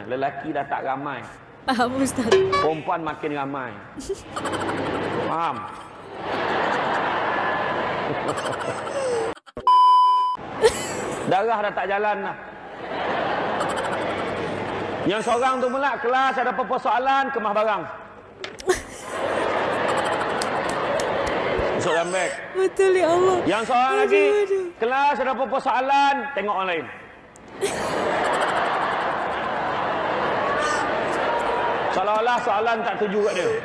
Lelaki dah tak ramai. Paham Ustaz. Perempuan makin ramai. Faham? Darah dah tak jalan dah. Yang seorang tu pula kelas ada apa-apa soalan, kemas barang. Masuk dalam beg. Betul ya Allah. Yang seorang lagi kelas ada apa-apa soalan, tengok orang lain. Seolah-olah soalan tak tuju kat dia.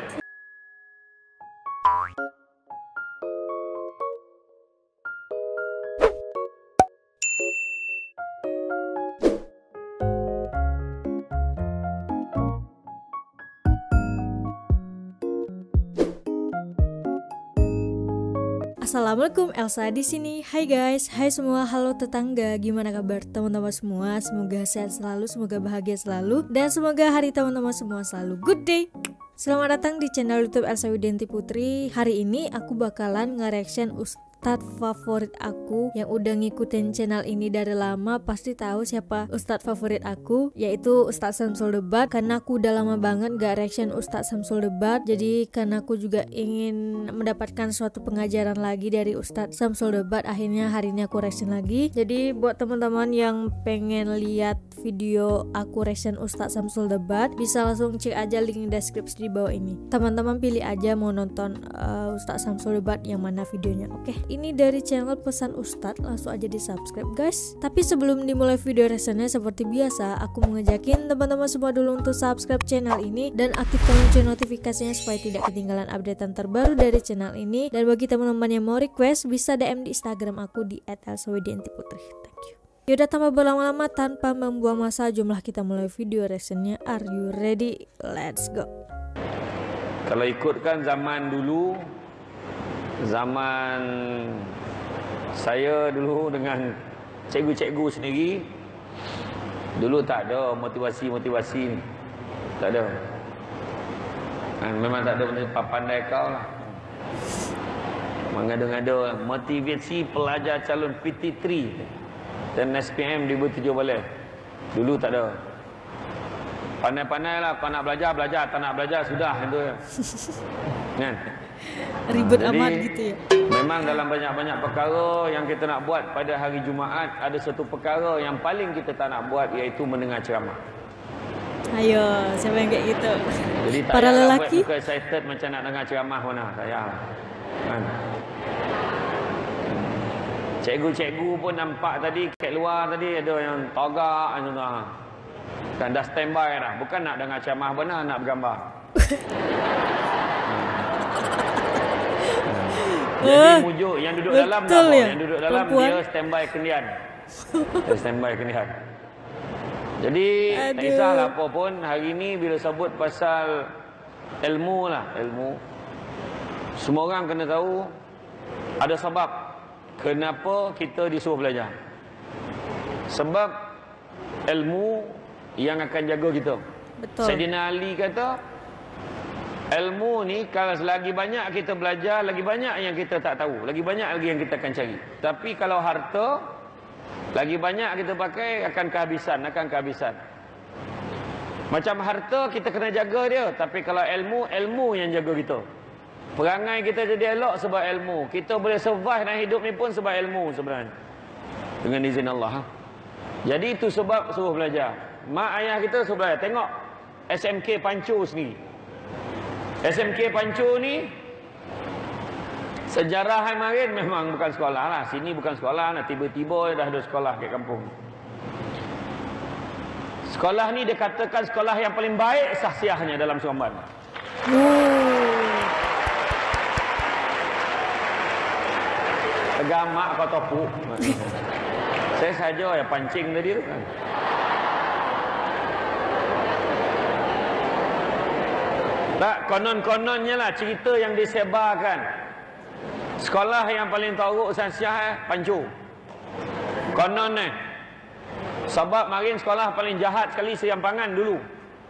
Assalamualaikum, Elsa di sini. Hai guys, hai semua, halo tetangga. Gimana kabar teman-teman semua? Semoga sehat selalu, semoga bahagia selalu, dan semoga hari teman-teman semua selalu good day. Selamat datang di channel YouTube Elsa Widianti Putri. Hari ini aku bakalan nge-reaction Ustadz favorit aku yang udah ngikutin channel ini dari lama. Pasti tahu siapa Ustadz favorit aku, yaitu Ustadz Samsul Debat. Karena aku udah lama banget gak reaction Ustadz Samsul Debat, jadi karena aku juga ingin mendapatkan suatu pengajaran lagi dari Ustadz Samsul Debat, akhirnya hari ini aku reaction lagi. Jadi buat teman-teman yang pengen lihat video aku reaction Ustadz Samsul Debat, bisa langsung cek aja link deskripsi di bawah ini. Teman-teman pilih aja mau nonton Ustadz Samsul Debat yang mana videonya. Oke, ini dari channel Pesan Ustadz, langsung aja di subscribe guys. Tapi sebelum dimulai video reactionnya, seperti biasa aku mau ngejakin teman-teman semua dulu untuk subscribe channel ini dan aktifkan lonceng notifikasinya supaya tidak ketinggalan updatean terbaru dari channel ini. Dan bagi teman-teman yang mau request, bisa DM di Instagram aku di @elsawidiantiputri. Thank you. Yaudah, tanpa berlama-lama, tanpa membuang masa, jumlah kita mulai video reactionnya. Are you ready? Let's go. Kalau ikutkan zaman dulu, zaman saya dulu dengan cikgu-cikgu sendiri, dulu tak ada motivasi-motivasi ni. Tak ada. Memang tak ada pandai kau lah. Mengada-ngada motivasi pelajar calon PT3 dan SPM 2007 balik. Dulu tak ada. Pandai-pandai lah, kau nak belajar, belajar. Tak nak belajar, sudah. Itu kan? Ribet Jadi, amat gitu ya. Memang dalam banyak-banyak perkara yang kita nak buat pada hari Jumaat, ada satu perkara yang paling kita tak nak buat, iaitu mendengar ceramah. Ayo, siapa yang kayak gitu? Jadi tak para payah lelaki buat muka excited macam nak dengar ceramah mana. Saya kan? Cikgu-cikgu pun nampak tadi kat luar tadi ada yang togak kan, dah standby dah. Bukan nak dengar ceramah benar, nak bergambar. Jadi mujuk yang duduk dalam dah, ya? yang duduk dalam Perempuan? dia standby kendian. Dia standby kendian. Jadi tak kisahlah apa pun, hari ni bila sebut pasal ilmu lah, ilmu. Semua orang kena tahu ada sebab kenapa kita disuruh belajar. Sebab ilmu yang akan jaga kita. Betul. Sayyidina Ali kata, ilmu ni kalau lagi banyak kita belajar, lagi banyak yang kita tak tahu, lagi banyak lagi yang kita akan cari. Tapi kalau harta, lagi banyak kita pakai, akan kehabisan. Macam harta kita kena jaga dia, tapi kalau ilmu, ilmu yang jaga kita. Perangai kita jadi elok sebab ilmu. Kita boleh survive dalam hidup ni pun sebab ilmu sebenarnya, dengan izin Allah. Jadi itu sebab suruh belajar. Mak ayah kita suruh belajar. Tengok SMK Pancu sendiri. SMK Pancu ni sejarah kemarin memang bukan sekolah lah. Sini bukan sekolah lah. Tiba-tiba dah ada sekolah kat kampung. Sekolah ni dikatakan sekolah yang paling baik sahsiahnya dalam Seremban. Tegamak kau topuk. Saya saja yang pancing tadi tu kan. Tak, konon-kononnya lah cerita yang disebarkan. Sekolah yang paling teruk sahsiah Pancu. Konon ni. Sebab marin sekolah paling jahat sekali Serampangan dulu.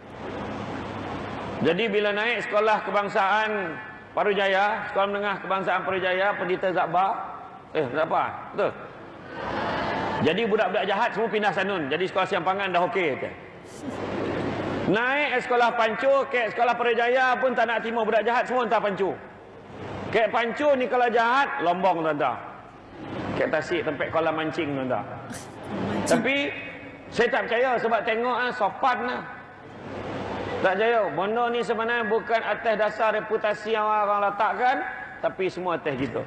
Jadi bila naik sekolah kebangsaan Parujaya, sekolah menengah kebangsaan Parujaya, Pendeta Zakbar. Apa? Betul? Jadi budak-budak jahat semua pindah Sanun. Jadi sekolah Serampangan dah okey. Naik sekolah pancur, ke sekolah Perjaya pun tak nak terima budak jahat, semua hantar pancur. Ke pancur ni kalau jahat, Lombong tuan-tuan. Ke Tasik tempat kolam mancing tuan-tuan. Tapi saya tak percaya sebab tengok sopan lah. Tak percaya. Benda ni sebenarnya bukan atas dasar reputasi yang orang letakkan, tapi semua atas kita.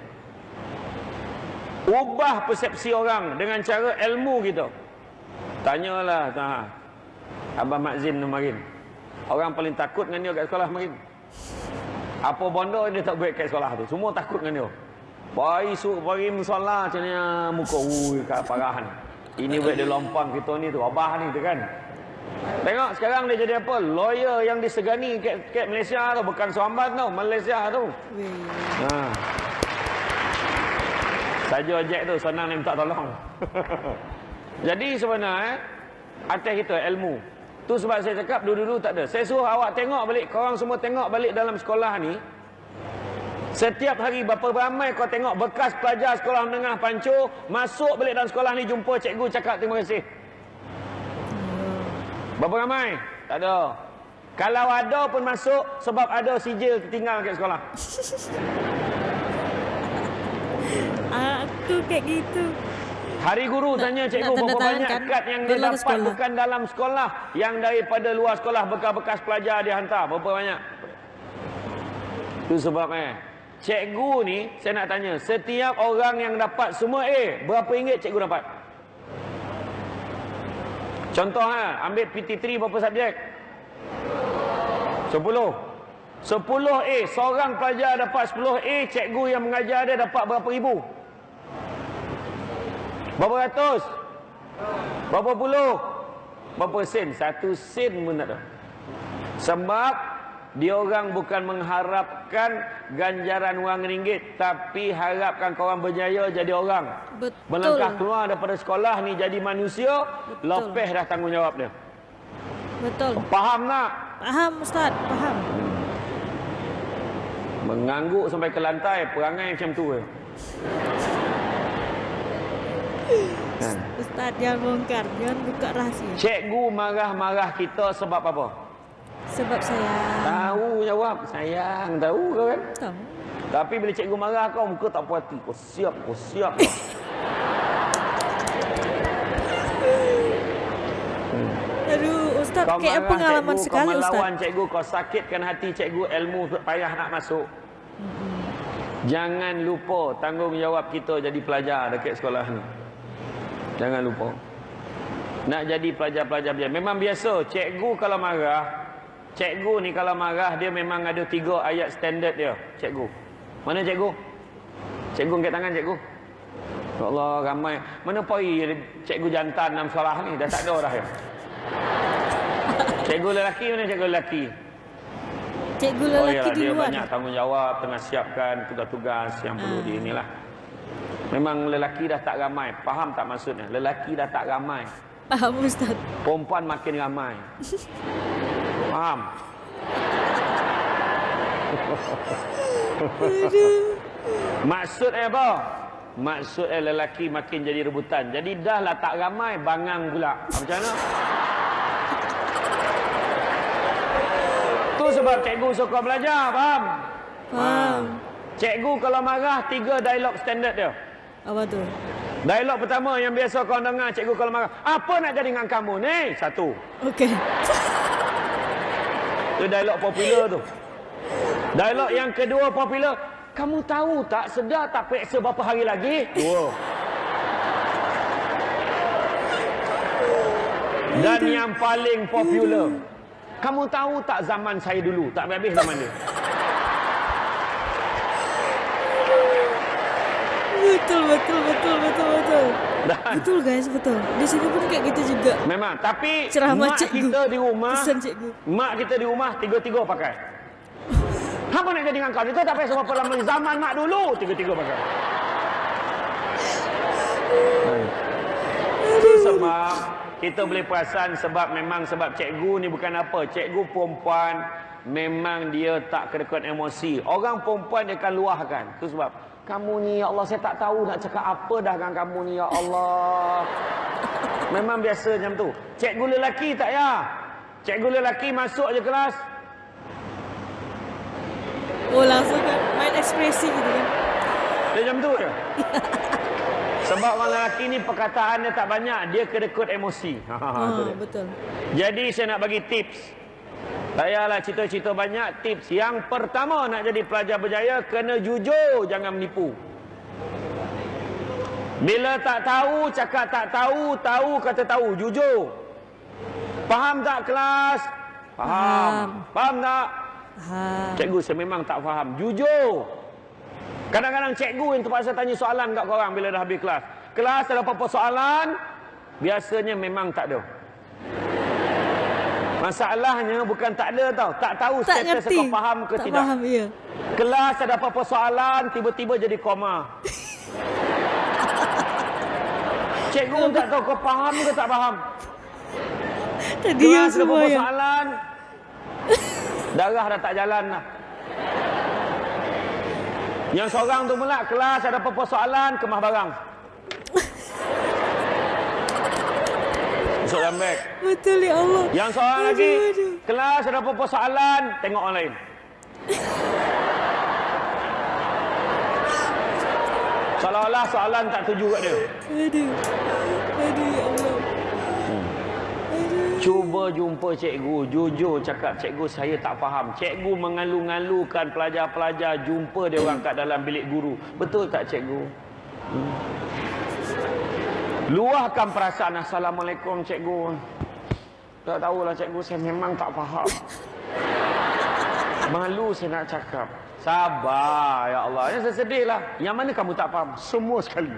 Ubah persepsi orang dengan cara ilmu kita. Tanyalah Abang Makzin kemarin. Orang paling takut dengan dia kat sekolah kemarin. Apa benda dia tak buat kat sekolah tu. Semua takut dengan dia. Pari musola macam ni muka kat parahan. Ini buat dia lompang kita ni tu. Abah ni tu kan. Tengok sekarang dia jadi apa? Lawyer yang disegani kat Malaysia tu. Bukan Suamban tu. Malaysia tu. Saja ojek tu senang dia minta tolong. Jadi sebenarnya atas kita ilmu. Tu sebab saya cakap dulu-dulu tak ada. Saya suruh awak tengok balik, korang semua tengok balik dalam sekolah ni. Setiap hari berapa ramai kau tengok bekas pelajar sekolah menengah pancur masuk balik dalam sekolah ni jumpa cikgu cakap terima kasih. Berapa ramai? Tak ada. Kalau ada pun masuk sebab ada sijil tertinggal kat sekolah. Aku kayak gitu. Hari guru tanya cikgu berapa banyak kan? Kad yang dia dapat bukan dalam sekolah, yang daripada luar sekolah bekas-bekas pelajar dia hantar. Berapa banyak? Itu sebabnya cikgu ni saya nak tanya, setiap orang yang dapat semua A, berapa ringgit cikgu dapat? Contoh ambil PT3 berapa subjek? 10. 10 A, seorang pelajar dapat 10 A, cikgu yang mengajar dia dapat berapa ribu? Berapa ratus? Berapa puluh? Berapa sen? 1 sen pun tak ada. Sebab dia orang bukan mengharapkan ganjaran wang ringgit, tapi harapkan korang berjaya jadi orang. Betul. Melangkah keluar daripada sekolah ni jadi manusia. Betul. Lepeh dah tanggungjawab dia. Betul. Faham tak? Faham Ustaz, faham. Mengangguk sampai ke lantai, perangai macam tu. Ustaz jangan bongkar, jangan buka rahsia. Cikgu marah-marah kita sebab apa? Sebab sayang. Tahu jawab, sayang, tahu kau kan? Tahu. Tapi bila cikgu marah kau, muka tak puas hati. Kau siap. Aduh, Ustaz, Kau kayak marah pengalaman cikgu, sekali kau Ustaz. melawan cikgu, kau sakitkan hati cikgu, ilmu payah nak masuk. Jangan lupa tanggungjawab kita jadi pelajar dekat sekolah ni. Jangan lupa. Nak jadi pelajar-pelajar biasa. Memang biasa, cikgu kalau marah, cikgu ni kalau marah, dia memang ada 3 ayat standard dia, cikgu. Mana cikgu? Cikgu angkat tangan cikgu. Ya Allah, ramai. Mana poi cikgu jantan dalam sekolah ni? Dah tak ada dah ya. Cikgu lelaki mana cikgu lelaki? Cikgu lelaki di dia luar. Banyak tanggungjawab, tengah siapkan tugas-tugas yang perlu di inilah. Memang lelaki dah tak ramai. Faham tak maksudnya? Lelaki dah tak ramai. Paham Ustaz. Perempuan makin ramai. Faham? Maksudnya apa? Maksudnya lelaki makin jadi rebutan. Jadi dah lah tak ramai, bangang pula. Macam mana? Tu sebab cikgu suka belajar, faham? Faham. Cikgu kalau marah, 3 dialog standard dia. Apa tu? Dialog pertama yang biasa kau dengar cikgu kalau marah. Apa nak jadi dengan kamu ni? 1. Okey. Itu dialog popular tu. Dialog yang kedua popular. Kamu tahu tak sedar tak periksa berapa hari lagi? 2. Dan yang paling popular. Kamu tahu tak zaman saya dulu? Tak habis zaman dia. Betul. Dan Betul guys, betul. Di sini pun kayak gitu juga. memang. Tapi Ceramah mak cikgu. kita di rumah, Pesan cikgu. mak kita di rumah 3 pakai. Apa nak jadi dengan kau? Itu tak payah sebab dalam zaman mak dulu 3 pakai. Itu sebab kita boleh perasan sebab memang sebab cikgu ni bukan apa. Cikgu perempuan memang dia tak kedekut emosi. Orang perempuan dia akan luahkan. Itu sebab kamu ni ya Allah saya tak tahu nak cakap apa dah dengan kamu ni ya Allah. Memang biasa macam tu. Cikgu lelaki tak ya? Cikgu lelaki masuk je kelas. Oh, langsung kan main ekspresi gitu kan. Dia macam tu je. Sebab orang lelaki ni perkataannya tak banyak, dia kedekut emosi. Betul. Jadi saya nak bagi tips. Tak payahlah cerita-cerita banyak. Tips yang pertama nak jadi pelajar berjaya, kena jujur, jangan menipu. Bila tak tahu, cakap tak tahu, tahu kata tahu, jujur. Faham tak kelas? Faham. Faham tak? Faham. Cikgu saya memang tak faham. Jujur. Kadang-kadang cikgu yang terpaksa tanya soalan kat korang bila dah habis kelas. Kelas ada apa-apa soalan, biasanya memang tak ada. Masalahnya bukan tak ada tau. Tak tahu Tak status ngerti. kau faham ke Tak tidak. faham, ya. Kelas ada apa-apa soalan, tiba-tiba jadi koma. Cikgu pun tak tahu kau faham ke tak faham. Tadi Kelas yang ada semua apa-apa ya. soalan, darah dah tak jalan lah. Yang seorang tu pula, kelas ada apa-apa soalan, kemah barang. Masuk dalam beg. Betul ya Allah. Yang seorang lagi, aduh. kelas ada apa-apa soalan, tengok orang lain. Seolah-olah soalan tak tuju kat dia. Aduh. Aduh ya Allah. Cuba jumpa cikgu, jujur cakap cikgu saya tak faham. Cikgu mengalu-ngalukan pelajar-pelajar jumpa dia orang kat dalam bilik guru. Betul tak cikgu? Luahkan perasaan, assalamualaikum cikgu. Tak tahulah cikgu, saya memang tak faham. Malu saya nak cakap. Sabar ya Allah. Yang saya sedih lah. Yang mana kamu tak faham? Semua sekali.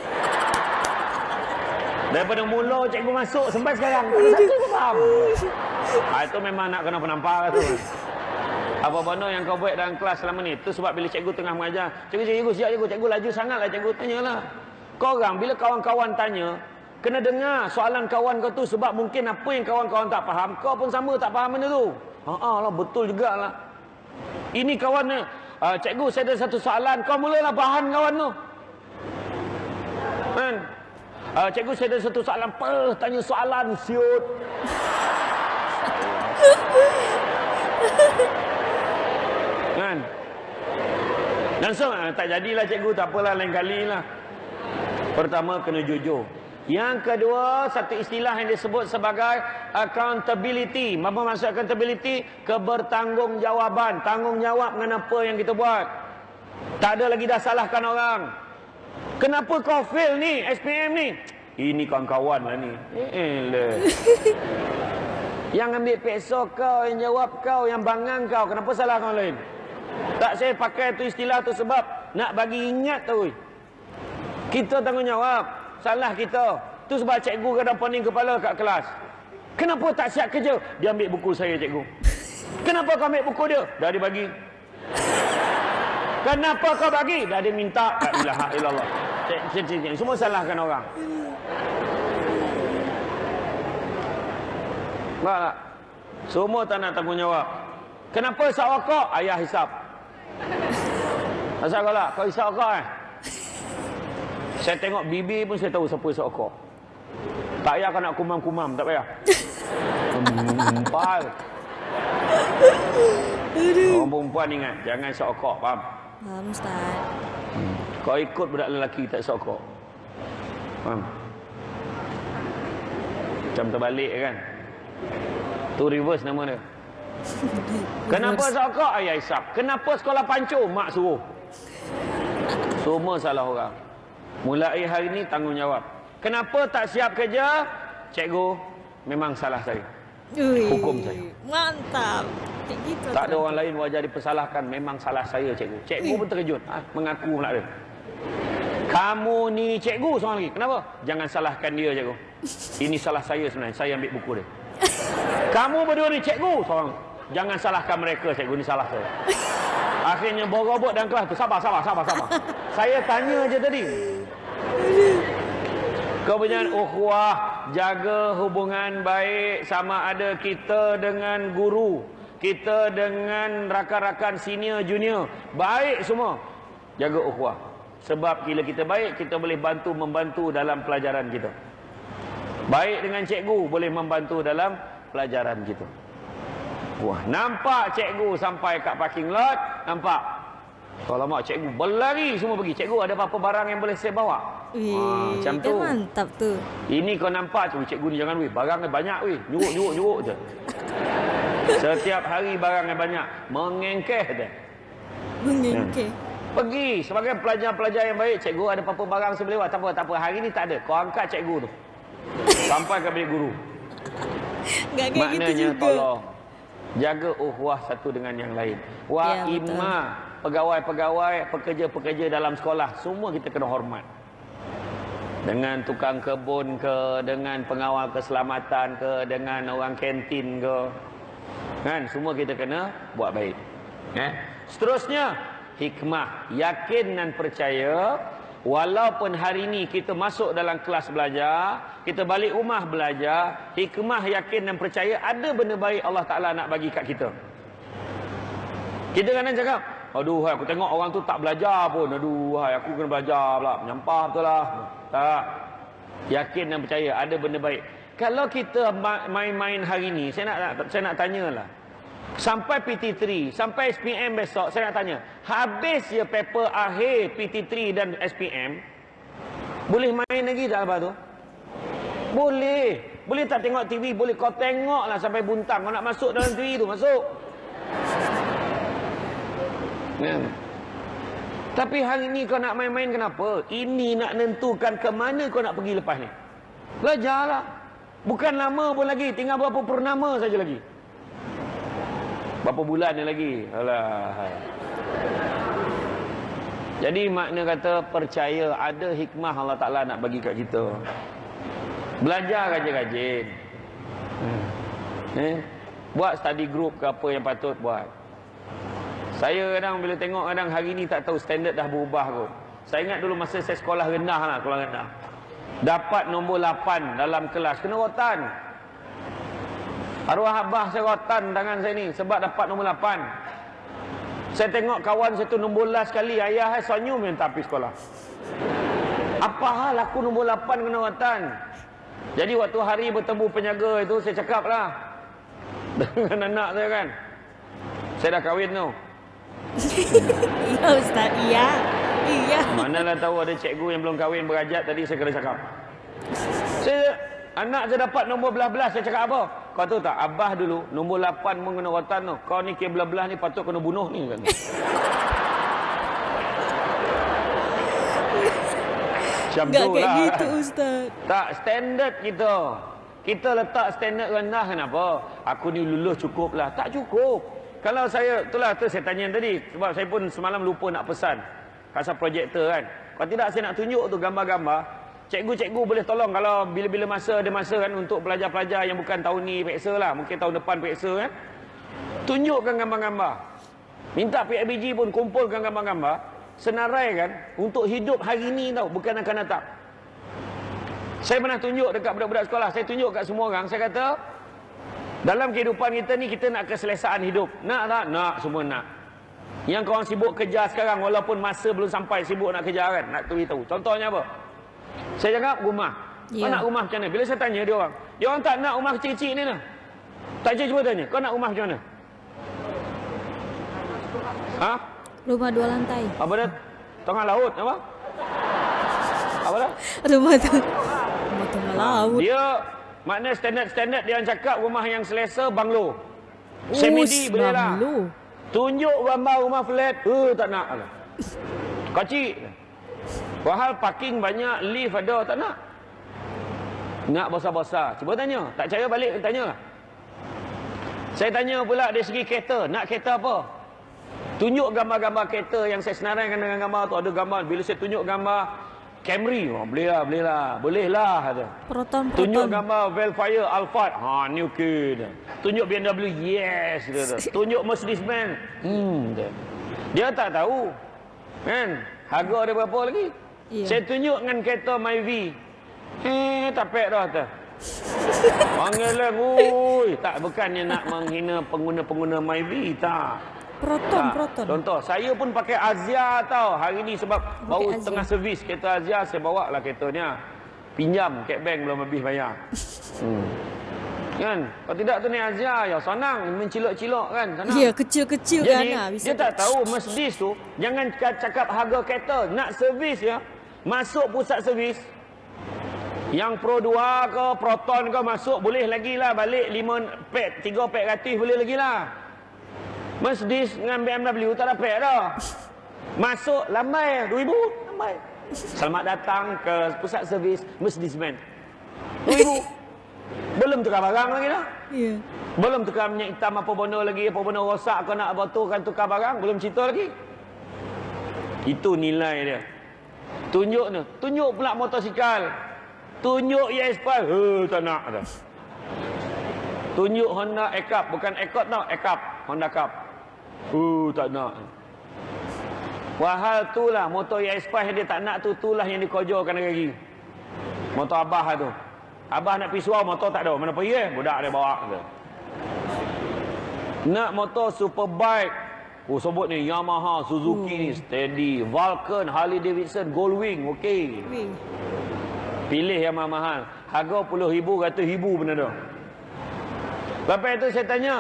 Daripada mula cikgu masuk sampai sekarang, tak ada satu pun faham. Itu memang nak kena penampar tu. Apa benda yang kau buat dalam kelas selama ni? Itu sebab bila cikgu tengah mengajar, cikgu siap cikgu, cikgu laju sangatlah cikgu, tanyalah. Kau orang bila kawan-kawan tanya, kena dengar soalan kawan kau tu, sebab mungkin apa yang kawan-kawan tak faham, kau pun sama tak faham benda tu. Lah betul jugalah. Ini kawan ni, cikgu saya ada satu soalan, kau mulalah bahan kawan tu. Kan? Cikgu saya ada satu soalan, tanya soalan siut. Kan? Langsung tak jadilah cikgu, tak apalah lain kali lah. Pertama kena jujur. Yang kedua, satu istilah yang disebut sebagai accountability. Apa maksud accountability? Kebertanggungjawab. Tanggungjawab dengan apa yang kita buat. Tak ada lagi dah salahkan orang. Kenapa kau fail ni, SPM ni? Ini kawan-kawan lah ni. Yang ambil peksa kau, yang jawab kau, yang bangang kau. Kenapa salah kau lain? Tak, saya pakai tu istilah tu sebab nak bagi ingat tu. Kita tanggungjawab. Salah kita. Tu sebab cikgu kadang pening kepala kat kelas. Kenapa tak siap kerja? Dia ambil buku saya, cikgu. Kenapa kau ambil buku dia? Dah dia bagi. Kenapa kau bagi? Dah dia minta. La ilaha illallah. Semua salahkan orang. Nampak tak? Semua tak nak tanggungjawab. Kenapa isap rokok? Ayah hisap. Asal kau lah? Kau isap rokok Saya tengok bibir pun saya tahu siapa isap rokok. Tak payah kau nak kumam-kumam. Tak payah. Empal. Orang perempuan ingat, jangan isap rokok. Faham? Faham Ustaz. Kau ikut budak lelaki tak isap rokok. Faham? Macam terbalik kan? Tu reverse nama dia. Kenapa isap rokok? Ayah isap. Kenapa sekolah pancur? Mak suruh. Semua salah orang. Mulai hari ni tanggungjawab. Kenapa tak siap kerja? Cikgu, memang salah saya. Hukum saya. Mantap. Gitu, tak ada orang lain wajar dipersalahkan. Memang salah saya, cikgu. Cikgu pun terkejut. Mengaku pula dia. Kamu ni cikgu seorang lagi. Kenapa? Jangan salahkan dia, cikgu. Ini salah saya sebenarnya. Saya ambil buku dia. Kamu berdua ni cikgu seorang. Jangan salahkan mereka, cikgu. Ini salah saya. Akhirnya berobot dalam kelas tu. Sabar. Saya tanya je tadi. Kemudian ukhuwah, jaga hubungan baik sama ada kita dengan guru, kita dengan rakan-rakan senior junior, baik semua. Jaga ukhuwah. Sebab bila kita baik, kita boleh membantu dalam pelajaran kita. Baik dengan cikgu boleh membantu dalam pelajaran kita. Wah, nampak cikgu sampai kat parking lot, nampak. Kalau mak cikgu berlari semua pergi. Cikgu ada apa-apa barang yang boleh saya bawa? Macam tu. Kan mantap tu. Ini kau nampak cikgu ni jangan weh. Barangnya banyak weh. Nyuruk je. Setiap hari barangnya banyak. Mengengkeh dia. Mengengkeh. Pergi sebagai pelajar-pelajar yang baik. Cikgu ada apa-apa barang saya boleh buat? Tak apa. Hari ni tak ada. Kau angkat cikgu tu. Sampai ke bilik guru. Gak kayak Maknanya gitu juga. tolong jaga uhwah satu dengan yang lain. Wa Ya, betul. imma, pegawai-pegawai, pekerja-pekerja dalam sekolah, semua kita kena hormat. Dengan tukang kebun ke, dengan pengawal keselamatan ke, dengan orang kantin ke. Kan, semua kita kena buat baik. Seterusnya, hikmah, yakin dan percaya. Walaupun hari ini kita masuk dalam kelas belajar, kita balik rumah belajar, hikmah, yakin dan percaya ada benda baik Allah Ta'ala nak bagi kat kita. Kita kadang cakap, aduh, aku tengok orang tu tak belajar pun. Aduh, aku kena belajar pula. Menyampah betul lah. Tak. Yakin dan percaya ada benda baik. Kalau kita main-main hari ni, saya nak tanyalah. Sampai PT3, sampai SPM besok, saya nak tanya. Habis je paper akhir PT3 dan SPM, boleh main lagi tak lepas tu? Boleh. Boleh tak tengok TV? Boleh. Kau tengoklah sampai buntang. Kau nak masuk dalam TV tu, masuk. Tapi hari ni kau nak main-main kenapa? Ini nak nentukan ke mana kau nak pergi lepas ni. Belajarlah. Bukan lama pun lagi. Tinggal berapa purnama saja lagi. Berapa bulan ni lagi. Alah. Jadi makna kata percaya ada hikmah Allah Ta'ala nak bagi kat kita. Belajar rajin-rajin. Buat study group ke apa yang patut buat. Saya kadang bila tengok kadang hari ni tak tahu standard dah berubah kot. Saya ingat dulu masa saya sekolah rendah lah, sekolah rendah. Dapat nombor 8 dalam kelas, kena rotan. Arwah abah saya rotan tangan saya ni sebab dapat nombor 8. Saya tengok kawan saya tu nombor last sekali, ayah saya senyum yang tak pergi sekolah. Apa hal aku nombor 8 kena rotan? Jadi waktu hari bertemu penjaga itu saya cakap lah dengan anak saya kan. Saya dah kahwin tu. Iya Ustaz, iya. Manalah tahu ada cikgu yang belum kahwin berajat tadi saya kena cakap. Anak saya dapat nombor belah-belah, saya cakap apa? Kau tahu tak, abah dulu nombor 8 pun kena rotan tu. Kau ni kira belah-belah ni patut kena bunuh ni kan. Macam Gak tu kayak lah. gitu Ustaz. Tak, standard kita. Kita letak standard rendah kenapa? Aku ni lulus cukup lah. Tak cukup. Kalau saya, itulah tu saya tanya tadi. Sebab saya pun semalam lupa nak pesan. Pasal projektor kan. Kalau tidak saya nak tunjuk tu gambar-gambar. Cikgu-cikgu boleh tolong kalau bila-bila masa ada masa kan untuk pelajar-pelajar yang bukan tahun ni peksa lah. Mungkin tahun depan peksa kan. Tunjukkan gambar-gambar. Minta PIBG pun kumpulkan gambar-gambar. Senarai kan. Untuk hidup hari ni tau. Bukan akan datang. Saya pernah tunjuk dekat budak-budak sekolah. Saya tunjuk kat semua orang. Saya kata, dalam kehidupan kita ni kita nak keselesaan hidup. Nak tak? Nak. Semua nak. Yang korang sibuk kerja sekarang walaupun masa belum sampai sibuk nak kerja kan. Nak beritahu. Contohnya apa? Saya cakap rumah. Kau nak rumah macam mana? Bila saya tanya dia orang tak nak rumah kecil-kecil ni lah. Tak cuba tanya. Kau nak rumah macam mana? Ha? Rumah 2 lantai. Apa dah? Tengah laut apa? Apa dah? Rumah tengah laut. Dia makna standard dia yang cakap rumah yang selesa banglo. Semidi boleh lah. Tunjuk gambar rumah flat, tak nak lah. Kecil. Padahal parking banyak, lift ada, tak nak. Nak besar-besar. Cuba tanya. Tak percaya balik tanya. Saya tanya pula dari segi kereta. Nak kereta apa? Tunjuk gambar-gambar kereta yang saya senaraikan dengan gambar tu. Ada gambar. Bila saya tunjuk gambar Camry, boleh lah. Boleh lah. Proton. Tunjuk gambar Velfire Alphard. Ni okey. Tunjuk BMW. Yes. Tunjuk Mercedes-Benz. Dia tak tahu. Kan? Harga ada berapa lagi? Yeah. Saya tunjuk dengan kereta Myvi. Tak pek dah tu. Panggil lah. Tak, bukannya nak menghina pengguna-pengguna Myvi. Tak. Proton. Contoh, saya pun pakai Azia tau. Hari ni sebab baru Azia. tengah servis kereta Azia, saya bawa lah keretanya. Pinjam, kat bank belum habis bayar. Kan? Kalau tidak tu naik Azhar ya senang mencilok-cilok kan, senang. Ya, kecil-kecil kan. Jadi Bisa dia tak tahu Mercedes tu jangan cakap harga kereta, nak servis ya. Masuk pusat servis. Yang Pro 2 ke Proton ke masuk boleh lagi lah, balik 5 pek 3 pek gratis boleh lagi lah. Mercedes dengan BMW tak ada pek dah. Masuk lambai 2000 lambai. Selamat datang ke pusat servis Mercedes-Benz. 2000. Belum tukar barang lagi dah. Ya. Belum tukar minyak hitam apa benda lagi, apa benda rosak kau nak betulkan tukar barang, belum cerita lagi. Itu nilai dia. Tunjuk ni, tunjuk pula motosikal. Tunjuk ES5, tak nak dah. Tunjuk Honda Accord, bukan Accord tau, Accord, Honda Cup. Tak nak. Wahal tu lah motor ES5 yang dia tak nak tu, itulah yang dikojokan lagi. Motor Abah tu. Abah nak pergi suau, motor tak ada. Mana pergi budak dia bawa tu. Nak motor superbike. Sebut ni Yamaha, Suzuki ni steady, Vulcan, Harley Davidson, Goldwing, okey. Pilih yang mahal-mahal. Harga puluh ribu, ratus ribu benda tu. Lepas itu saya tanya.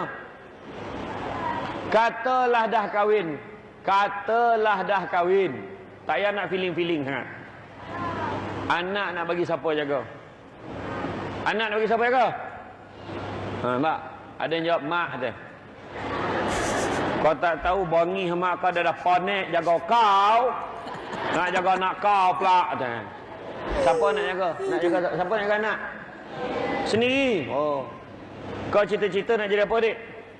Katalah dah kahwin. Katalah dah kahwin. Tak payah nak feeling-feeling sangat. Anak nak bagi siapa jaga? Anak nak bagi siapa jaga? Mak. Ada yang jawab mak kata. Kau tak tahu bongi mak kau dah ponek jaga kau. Nak jaga anak kau pula kata. Siapa nak jaga? Nak jaga siapa nak jaga anak? Sendiri. Kau cita-cita nak jadi apa, dik?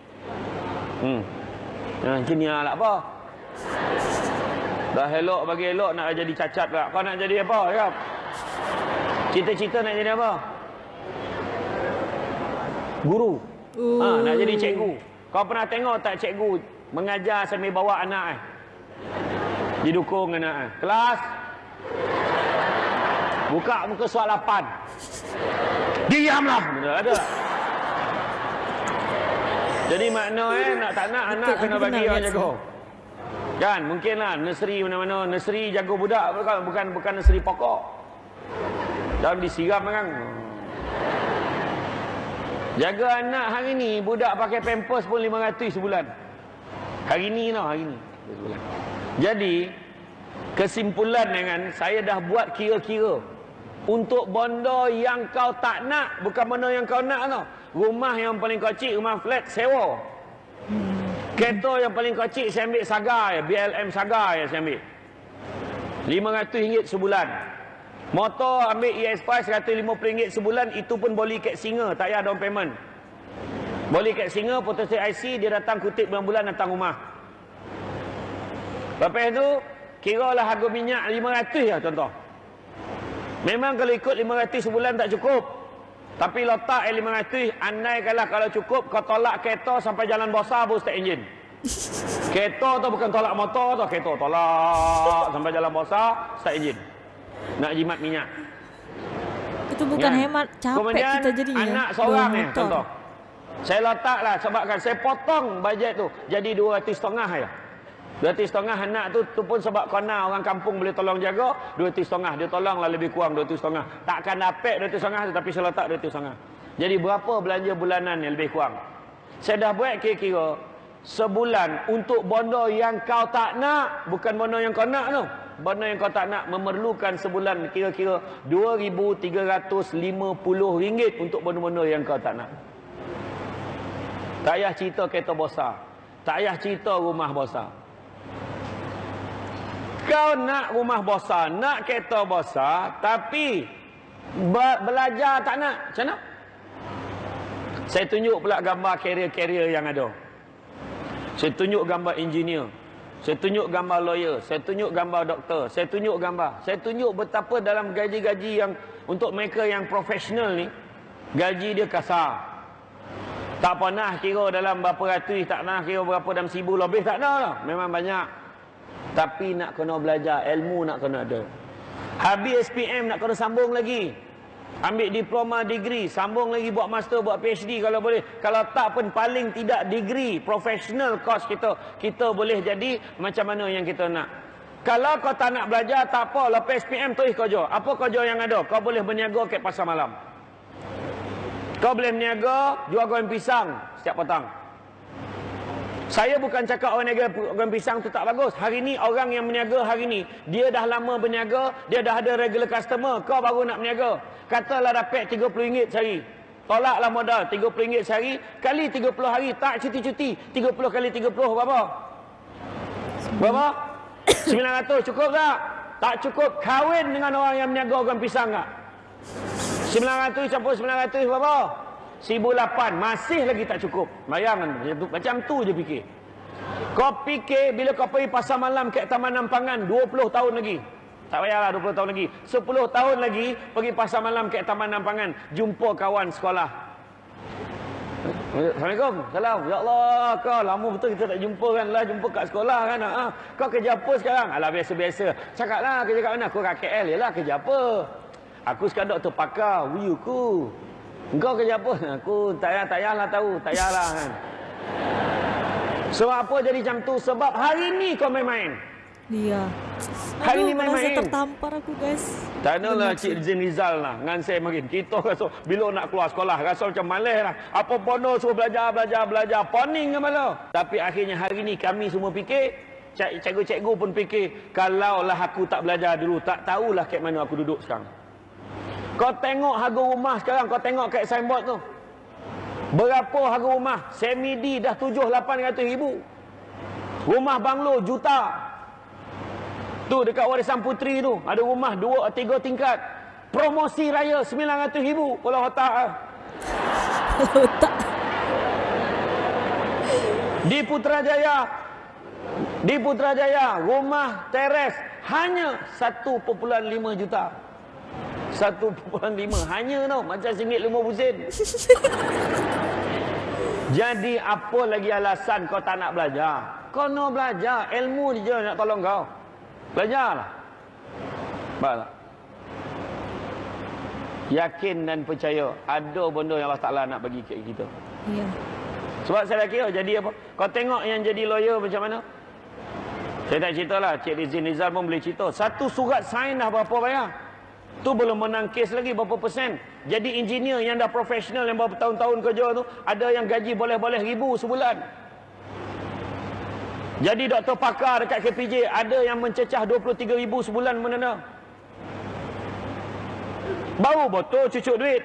Engineer lah apa? Dah elok bagi elok nak jadi cacat pula. Kau nak jadi apa? Ya? Cita-cita nak jadi apa? Guru. Nak jadi cikgu. Kau pernah tengok tak cikgu mengajar sambil bawa anak didukung anak kelas. Buka muka soal 8. Diamlah. Ada. Jadi makna nak tak nak anak kena bagi orang jaga. Kan mungkinlah nursery mana-mana, nursery jaga budak bukan nursery pokok. Jangan disiram kan. Jaga anak hari ni budak pakai pampers pun 500 sebulan. Hari ni sebulan. Jadi kesimpulan dengan saya dah buat kira-kira untuk bondo yang kau tak nak, bukan bondo yang kau nak tau. Rumah yang paling kecil, rumah flat sewa. Kereta yang paling kecil saya ambil Saga ya, BLM Saga ya saya ambil. RM500 sebulan. Motor ambil ES5 RM150 sebulan, itu pun boleh kat singa, tak payah down payment. Boleh kat singa, photostat IC, dia datang kutip bulan-bulan datang rumah. Lepas tu, kiralah harga minyak 500 ya contoh. Memang kalau ikut 500 sebulan tak cukup. Tapi letak 500, andai kalau cukup, kau tolak kereta sampai Jalan Besar baru start enjin. Kereta tu bukan tolak motor tu, kereta tolak sampai Jalan Besar start enjin. Nak jimat minyak. Itu bukan hemat, capek kemudian, kita jadinya. Anak seorang ni contoh. Saya letaklah sebabkan saya potong bajet tu jadi 250 ya. 250 anak tu pun sebab kena orang kampung boleh tolong jaga, 250 dia tolonglah lebih kurang 250. Takkan dapat 250 tapi saya letak 250. Jadi berapa belanja bulanan yang lebih kurang? Saya dah buat kira-kira sebulan untuk bondo yang kau tak nak, bukan bondo yang kau nak tu. Bondo yang kau tak nak memerlukan sebulan kira-kira RM2,350 untuk bondo-bondo yang kau tak nak. Tak payah cerita kereta besar. Tak payah cerita rumah besar. Kau nak rumah besar, nak kereta besar, tapi belajar tak nak. Macam mana? Saya tunjuk pula gambar karier-karier yang ada. Saya tunjuk gambar engineer. Saya tunjuk gambar lawyer. Saya tunjuk gambar doktor. Saya tunjuk gambar. Saya tunjuk betapa dalam gaji-gaji yang untuk mereka yang profesional ni, gaji dia kasar. Tak pernah kira dalam berapa ratus, tak pernah kira berapa dalam 1000 lebih, tak ada lah. Memang banyak. Tapi nak kena belajar, ilmu nak kena ada. Habis SPM nak kena sambung lagi. Ambil diploma, degree, sambung lagi buat master, buat PhD kalau boleh. Kalau tak pun paling tidak degree, professional course kita boleh jadi macam mana yang kita nak. Kalau kau tak nak belajar, tak apa. Lepas SPM terus kerja. Apa kerja yang ada? Kau boleh berniaga kat pasar malam. Kau boleh meniaga jual goreng pisang setiap petang. Saya bukan cakap orang niaga goreng pisang tu tak bagus. Hari ni orang yang meniaga hari ni, dia dah lama berniaga, dia dah ada regular customer. Kau baru nak meniaga. Katalah dapat RM30 sehari. Tolaklah modal RM30 sehari kali 30 hari, tak cuti-cuti. 30 kali 30 berapa? Berapa? 900 cukup tak? Tak cukup. Kahwin dengan orang yang meniaga goreng pisang tak? 900 campur 900 berapa? 1,800. Masih lagi tak cukup. Bayangkan macam tu je fikir. Kau fikir bila kau pergi pasar malam kat Taman Nampangan 20 tahun lagi. Tak payahlah 20 tahun lagi. 10 tahun lagi pergi pasar malam kat Taman Nampangan, jumpa kawan sekolah. Assalamualaikum. Salam. Ya Allah, kau lama betul kita tak jumpa kan. Lah jumpa kat sekolah kan. Kau kerja apa sekarang? Alah biasa-biasa. Cakaplah kerja kat mana? Aku kat KL. Yalah kerja apa? Aku sekarang doktor pakar. Wuyuku. Engkau kerja apa? Aku tak payahlah tahu. Tak payahlah kan. Sebab apa jadi macam tu? Sebab hari ni kau main-main. Iya. Hari ni main-main. Tertampar aku guys. Tanyalah Cik Zin Rizal lah. Ngan saya makin. Kita rasa bila nak keluar sekolah. Rasa macam malas lah. Apa bono suruh belajar. Poning ke malah. Tapi akhirnya hari ni kami semua fikir. Cikgu-cikgu pun fikir. Kalaulah aku tak belajar dulu. Tak tahulah kat mana aku duduk sekarang. Kau tengok harga rumah sekarang. Kau tengok kat signboard tu. Berapa harga rumah? Semi-D dah 700-800 ribu. Rumah banglo juta. Tu dekat Warisan Puteri tu. Ada rumah 2-3 tingkat. Promosi raya 900 ribu. Kalau otak. Otak. Di Putrajaya. Rumah teres. Hanya 1.5 juta. 1.5 hanya tau. Macam RM1.50. Jadi apa lagi alasan kau tak nak belajar? Kau nak belajar. Ilmu je nak tolong kau. Belajarlah. Baiklah. Yakin dan percaya ada benda yang Allah Ta'ala nak bagi kat kita. Ya. Sebab saya kira jadi apa? Kau tengok yang jadi lawyer macam mana? Saya tak ceritalah. Cik Zin Rizal pun boleh cerita. Satu surat sign dah berapa bayar? Tu belum menang kes lagi berapa persen. Jadi engineer yang dah profesional yang bertahun-tahun kerja tu, ada yang gaji boleh-boleh ribu sebulan. Jadi doktor pakar dekat KPJ ada yang mencecah 23 ribu sebulan mana. Baru betul cucuk duit.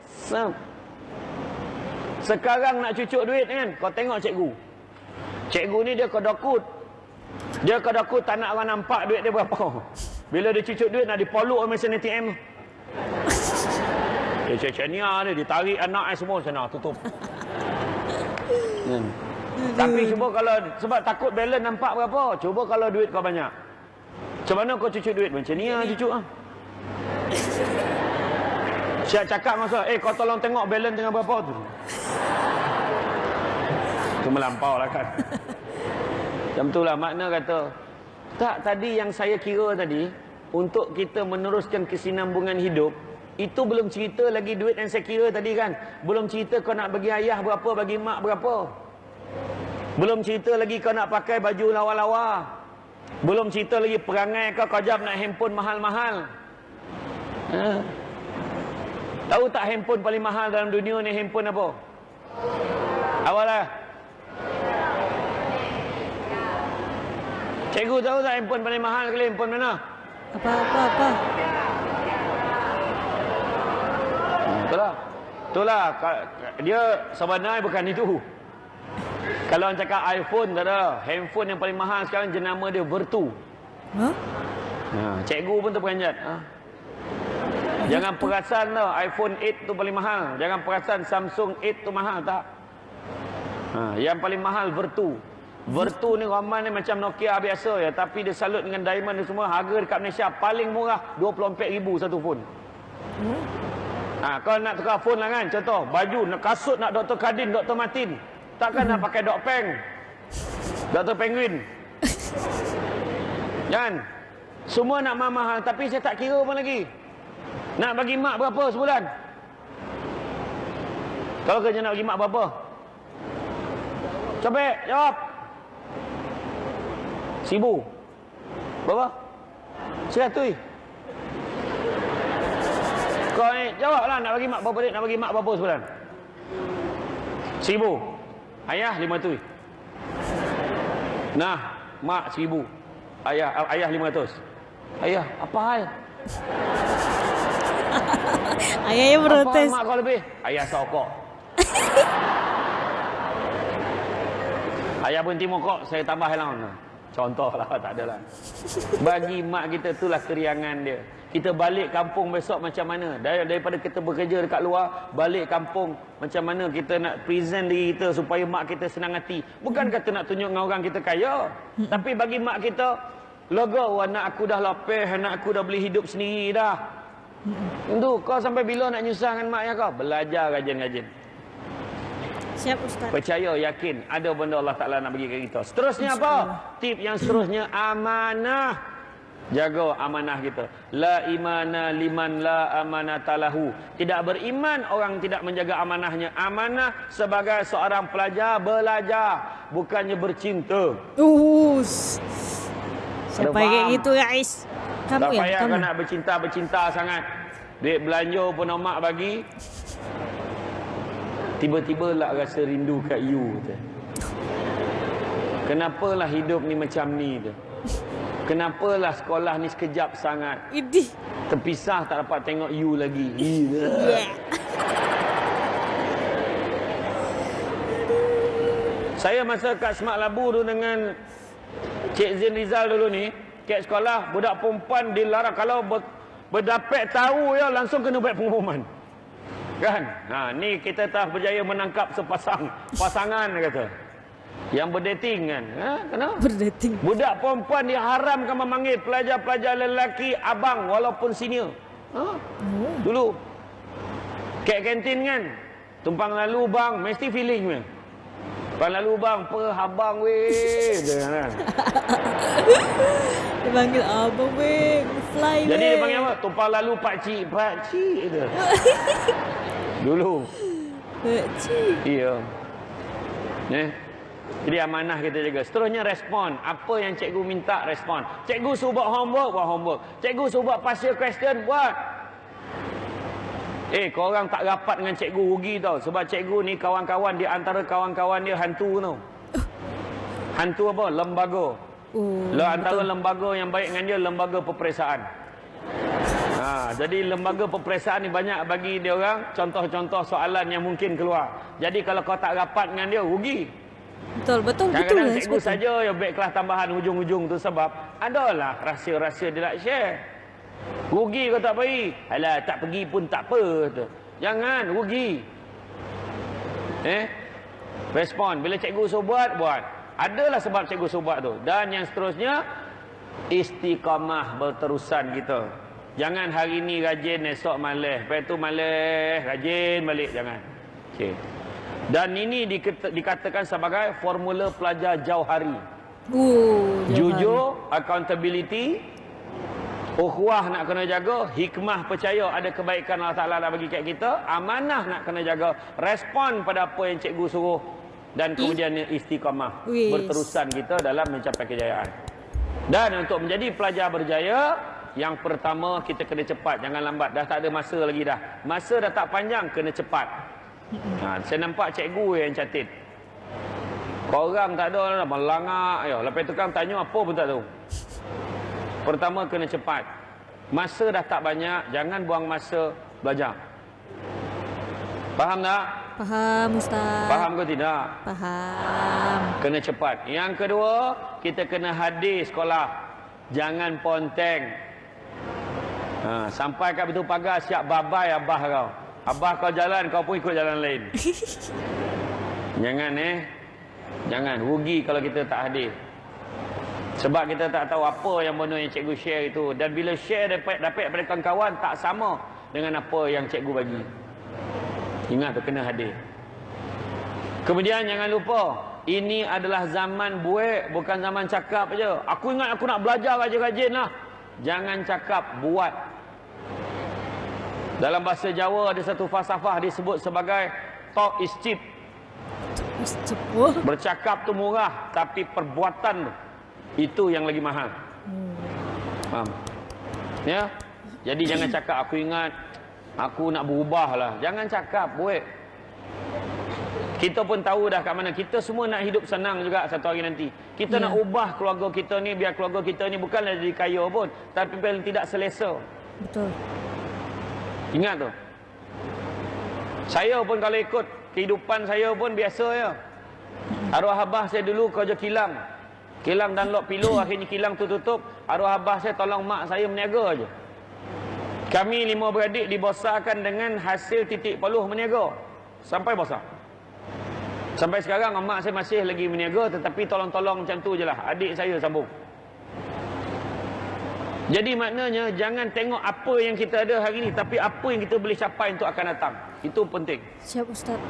Sekarang nak cucuk duit kan, kau tengok cikgu. Cikgu ni dia kedokut. Dia kedokut tak nak orang nampak duit dia berapa. Bila dia cucuk duit nak dipoluk oleh mesin ATM. Dia cecenia dia ditarik anak semua sana tutup. Tapi cuba kalau sebab takut balance nampak berapa. Cuba kalau duit kau banyak. Macam mana kau cucuk duit? Macam ni lah cucuk ah. Siap cakap masa, kau tolong tengok balance dengan berapa tu. Tu melampau lah kan. Macam tu lah makna kata. Tak, tadi yang saya kira tadi, untuk kita meneruskan kesinambungan hidup, itu belum cerita lagi duit yang saya kira tadi kan. Belum cerita kau nak bagi ayah berapa, bagi mak berapa. Belum cerita lagi kau nak pakai baju lawa-lawa. Belum cerita lagi perangai kau jam nak handphone mahal-mahal. Tahu tak handphone paling mahal dalam dunia ni handphone apa? Awalah. Cikgu tahu tak handphone paling mahal kali handphone mana? Apa? Itulah. Dia sebenarnya bukan itu. Kalau orang cakap iPhone tak ada. Handphone yang paling mahal sekarang jenama dia Vertu. Cikgu pun terperanjat. Jangan perasan tau iPhone 8 tu paling mahal. Jangan perasan Samsung 8 tu mahal tak. Yang paling mahal Vertu. Vertu ni Roman ni macam Nokia biasa ya, tapi dia salut dengan diamond ni semua. Harga dekat Malaysia paling murah 24,000 satu phone. Kau nak tukar phone lah kan. Contoh baju nak kasut nak Dr. Kadin, Dr. Martin. Takkan nak pakai Dr. Peng, Dr. Penguin. Kan? Semua nak mahal, tapi saya tak kira pun lagi. Nak bagi mak berapa sebulan? Kalau kerja nak bagi mak berapa? Cepet, jawab. 1,000. Berapa? 100. Kau ni jawablah nak bagi mak berapa duit, nak bagi mak berapa sebulan? 1,000. Ayah 500. Nah, mak 1,000. Ayah 500. Ayah, apa hal? Ayahnya protes. Apa mak kau lebih? Ayah sokok. Ayah berhenti mokok, saya tambah lah. Contoh lah, tak adalah. Bagi mak kita itulah keriangan dia. Kita balik kampung besok macam mana? Daripada kita bekerja dekat luar, balik kampung macam mana kita nak present diri kita supaya mak kita senang hati. Bukan kata nak tunjuk dengan orang kita kaya. Tapi bagi mak kita, lega, anak aku dah lapis, anak aku dah boleh hidup sendiri dah. Itu kau sampai bila nak nyusahkan mak ya kau? Belajar rajin-rajin. Siap Ustaz. Percaya, yakin ada benda Allah Ta'ala nak bagi kat kita. Seterusnya apa? Tip yang seterusnya, amanah. Jaga amanah kita. La imana liman la amanatalahu. Tidak beriman orang tidak menjaga amanahnya. Amanah sebagai seorang pelajar, belajar, bukannya bercinta. Siapa kayak gitu guys? Kamu tak ya? payah Kamu. kan nak bercinta sangat. Duit belanja pun mak bagi. Tiba-tiba lah rasa rindu kat you tu. Kenapalah hidup ni macam ni tu? Kenapalah sekolah ni sekejap sangat? Idih. Terpisah tak dapat tengok you lagi. Saya masa kat Semak Labu tu dengan Cik Zin Rizal dulu ni, kat sekolah budak perempuan dilarang kalau berdapat tahu ya langsung kena buat pengumuman. Kan? Ha, ni kita telah berjaya menangkap pasangan kata. Yang berdating kan. Ha, kenapa? Berdating. Budak perempuan diharamkan memanggil pelajar-pelajar lelaki abang walaupun senior. Ha? Dulu kat kantin kan. Tumpang lalu bang, mesti feeling ni. Tumpang lalu bang, apa abang weh. Kan? Dia panggil abang weh, fly weh. Jadi dia panggil apa? Tumpang lalu pakcik tu. Dulu. Pakcik. Iya. Jadi amanah kita jaga. Seterusnya respon. Apa yang cikgu minta, respon. Cikgu suruh buat homework, buat homework. Cikgu suruh buat partial question, buat. Korang tak rapat dengan cikgu, rugi tau. Sebab cikgu ni kawan-kawan, di antara kawan-kawan dia hantu tau. Hantu apa? Lembaga. Antara lembaga yang baik dengan dia, lembaga peperiksaan. Jadi lembaga peperiksaan ni banyak bagi dia orang contoh-contoh soalan yang mungkin keluar. Jadi kalau kau tak rapat dengan dia, rugi. Betul. Kadang-kadang cikgu saja yang baik kelas tambahan hujung-hujung tu sebab adalah rahsia-rahsia dia nak share. Rugi kau tak pergi. Alah, tak pergi pun tak apa tu. Jangan rugi. Respon. Bila cikgu suruh buat. Adalah sebab cikgu suruh buat tu. Dan yang seterusnya, istiqamah berterusan kita. Jangan hari ni rajin, esok malas. Lepas tu malas, rajin balik. Jangan. Okay. Dan ini dikatakan sebagai formula pelajar jauhari. Jujur, accountability, ukhuwah nak kena jaga, hikmah percaya ada kebaikan Allah Ta'ala dah bagi kat kita, amanah nak kena jaga, respon pada apa yang cikgu suruh, dan kemudian istiqamah. Berterusan kita dalam mencapai kejayaan. Dan untuk menjadi pelajar berjaya, yang pertama kita kena cepat, jangan lambat. Dah tak ada masa lagi dah. Masa dah tak panjang, kena cepat. Saya nampak cikgu yang catit. Korang tak ada lah, melangak. Lepas tu kan tanya apa pun tak tahu. Pertama kena cepat. Masa dah tak banyak, jangan buang masa belajar. Faham tak? Faham Ustaz. Faham ke tidak? Faham. Kena cepat. Yang kedua, kita kena hadir sekolah. Jangan ponteng. Sampai kat pintu pagar siap babai abah kau. Abah kau jalan, kau pun ikut jalan lain. Jangan Jangan rugi kalau kita tak hadir. Sebab kita tak tahu apa yang benda yang cikgu share itu. Dan bila share dapat daripada kawan-kawan, tak sama dengan apa yang cikgu bagi. Ingat tu, kena hadir. Kemudian jangan lupa, ini adalah zaman buat, bukan zaman cakap je. Aku ingat aku nak belajar rajin-rajin lah. Jangan cakap, buat. Dalam bahasa Jawa ada satu falsafah disebut sebagai talk is cheap. Bercakap tu murah, tapi perbuatan itu yang lagi mahal. Faham? Ya? Jadi jangan cakap, aku ingat aku nak berubah lah. Jangan cakap, buat. Kita pun tahu dah kat mana. Kita semua nak hidup senang juga satu hari nanti. Kita nak ubah keluarga kita ni, biar keluarga kita ni bukanlah jadi kaya pun, tapi paling tidak selesa. Betul. Ingat tu. Saya pun kalau ikut kehidupan saya pun biasa ya. Arwah abah saya dulu kerja kilang. Kilang dan lok pilu, akhirnya kilang tu tutup. Arwah abah saya tolong mak saya meniaga aja. Kami 5 beradik dibesarkan dengan hasil titik peluh meniaga. Sampai besar. Sampai sekarang mak saya masih lagi meniaga, tetapi tolong-tolong macam tu je lah. Adik saya sambung. Jadi maknanya jangan tengok apa yang kita ada hari ni, tapi apa yang kita boleh capai untuk akan datang. Itu penting. Siap Ustaz.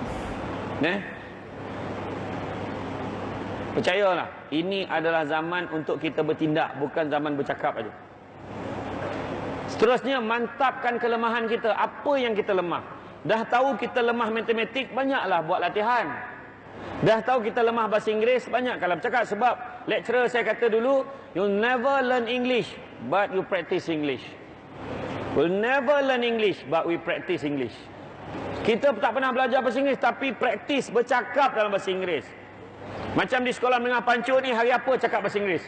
Percayalah, ini adalah zaman untuk kita bertindak, bukan zaman bercakap aja. Seterusnya, mantapkan kelemahan kita. Apa yang kita lemah? Dah tahu kita lemah matematik, banyaklah buat latihan. Dah tahu kita lemah bahasa Inggeris, banyak kalau bercakap. Sebab lecturer saya kata dulu, you'll never learn English, but you practice English. We'll never learn English, but we practice English. Kita tak pernah belajar bahasa Inggeris, tapi praktis bercakap dalam bahasa Inggeris. Macam di sekolah menengah Pancut ni, hari apa cakap bahasa Inggeris?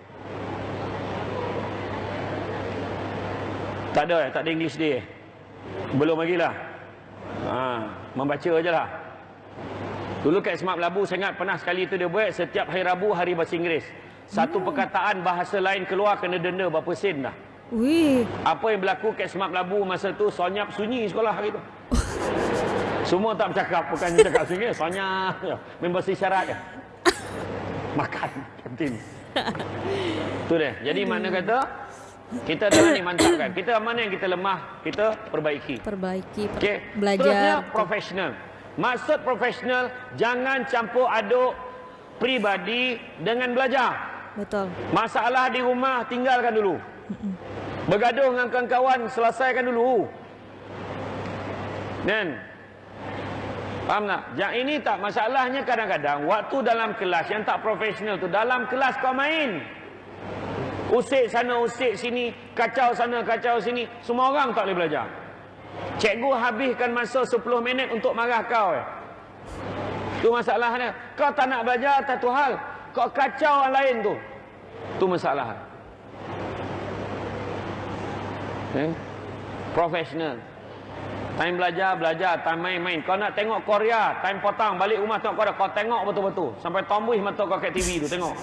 Tak ada English day. Belum lagi lah. Membaca je lah. Dulu kat Smart Labu, saya ingat pernah sekali tu dia buat, setiap hari Rabu, hari bahasa Inggeris. Satu perkataan bahasa lain keluar, kena denda berapa sen dah. Wih. Apa yang berlaku kat Smart Labu masa tu, sonyap sunyi sekolah hari tu. Semua tak bercakap, bukan cakap sunyi, sonyap. Main bahasa isyarat je. Makan kantin. Tu dia. Jadi mana kata, kita dah ni mantapkan. Kita mana yang kita lemah, kita perbaiki. Okay. Belajar. Terusnya profesional. Maksud profesional, jangan campur aduk pribadi dengan belajar. Betul. Masalah di rumah, tinggalkan dulu. Bergaduh dengan kawan-kawan, selesaikan dulu. Kan? Faham tak? Yang ini tak masalahnya kadang-kadang waktu dalam kelas yang tak profesional tu, dalam kelas kau main. Usik sana, usik sini, kacau sana, kacau sini. Semua orang tak boleh belajar. Cikgu habiskan masa 10 minit untuk marah kau. Tu masalahnya. Kau tak nak belajar, satu hal. Kau kacau orang lain tu. Tu masalah. Profesional. Time belajar, belajar. Time main-main. Kau nak tengok Korea, time potang, balik rumah tengok Korea. Kau tengok betul-betul. Sampai tombuh mata kau kat TV tu, tengok.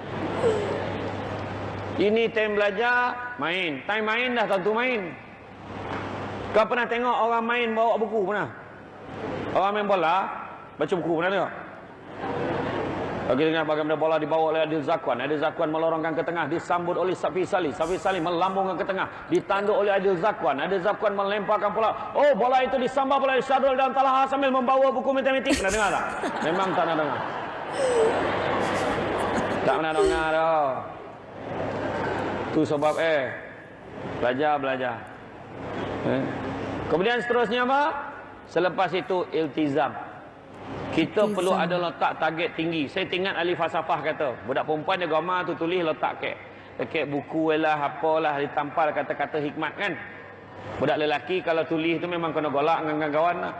Ini time belajar, main. Time main dah tentu main. Kau pernah tengok orang main bawa buku, pernah? Orang main bola, baca buku, pernah tengok? Kita ingat bagaimana bola dibawa oleh Adil Zakwan. Adil Zakwan melorongkan ke tengah, disambut oleh Safi Salih. Safi Salih melambungkan ke tengah, ditanduk oleh Adil Zakwan. Adil Zakwan melemparkan bola. Oh, bola itu disambut oleh Syadul dan Talaha sambil membawa buku matematik. Pernah dengar tak? Memang tak pernah dengar. Tak pernah dengar dah. Tu sebab belajar. Kemudian seterusnya apa? Selepas itu iltizam. Kita perlu ada letak target tinggi. Saya ingat ahli falsafah kata, budak perempuan dia gambar tu tulis letak kek buku lah, apalah, ditampal kata-kata hikmat kan. Budak lelaki kalau tulis tu memang kena golak dengan kawan lah.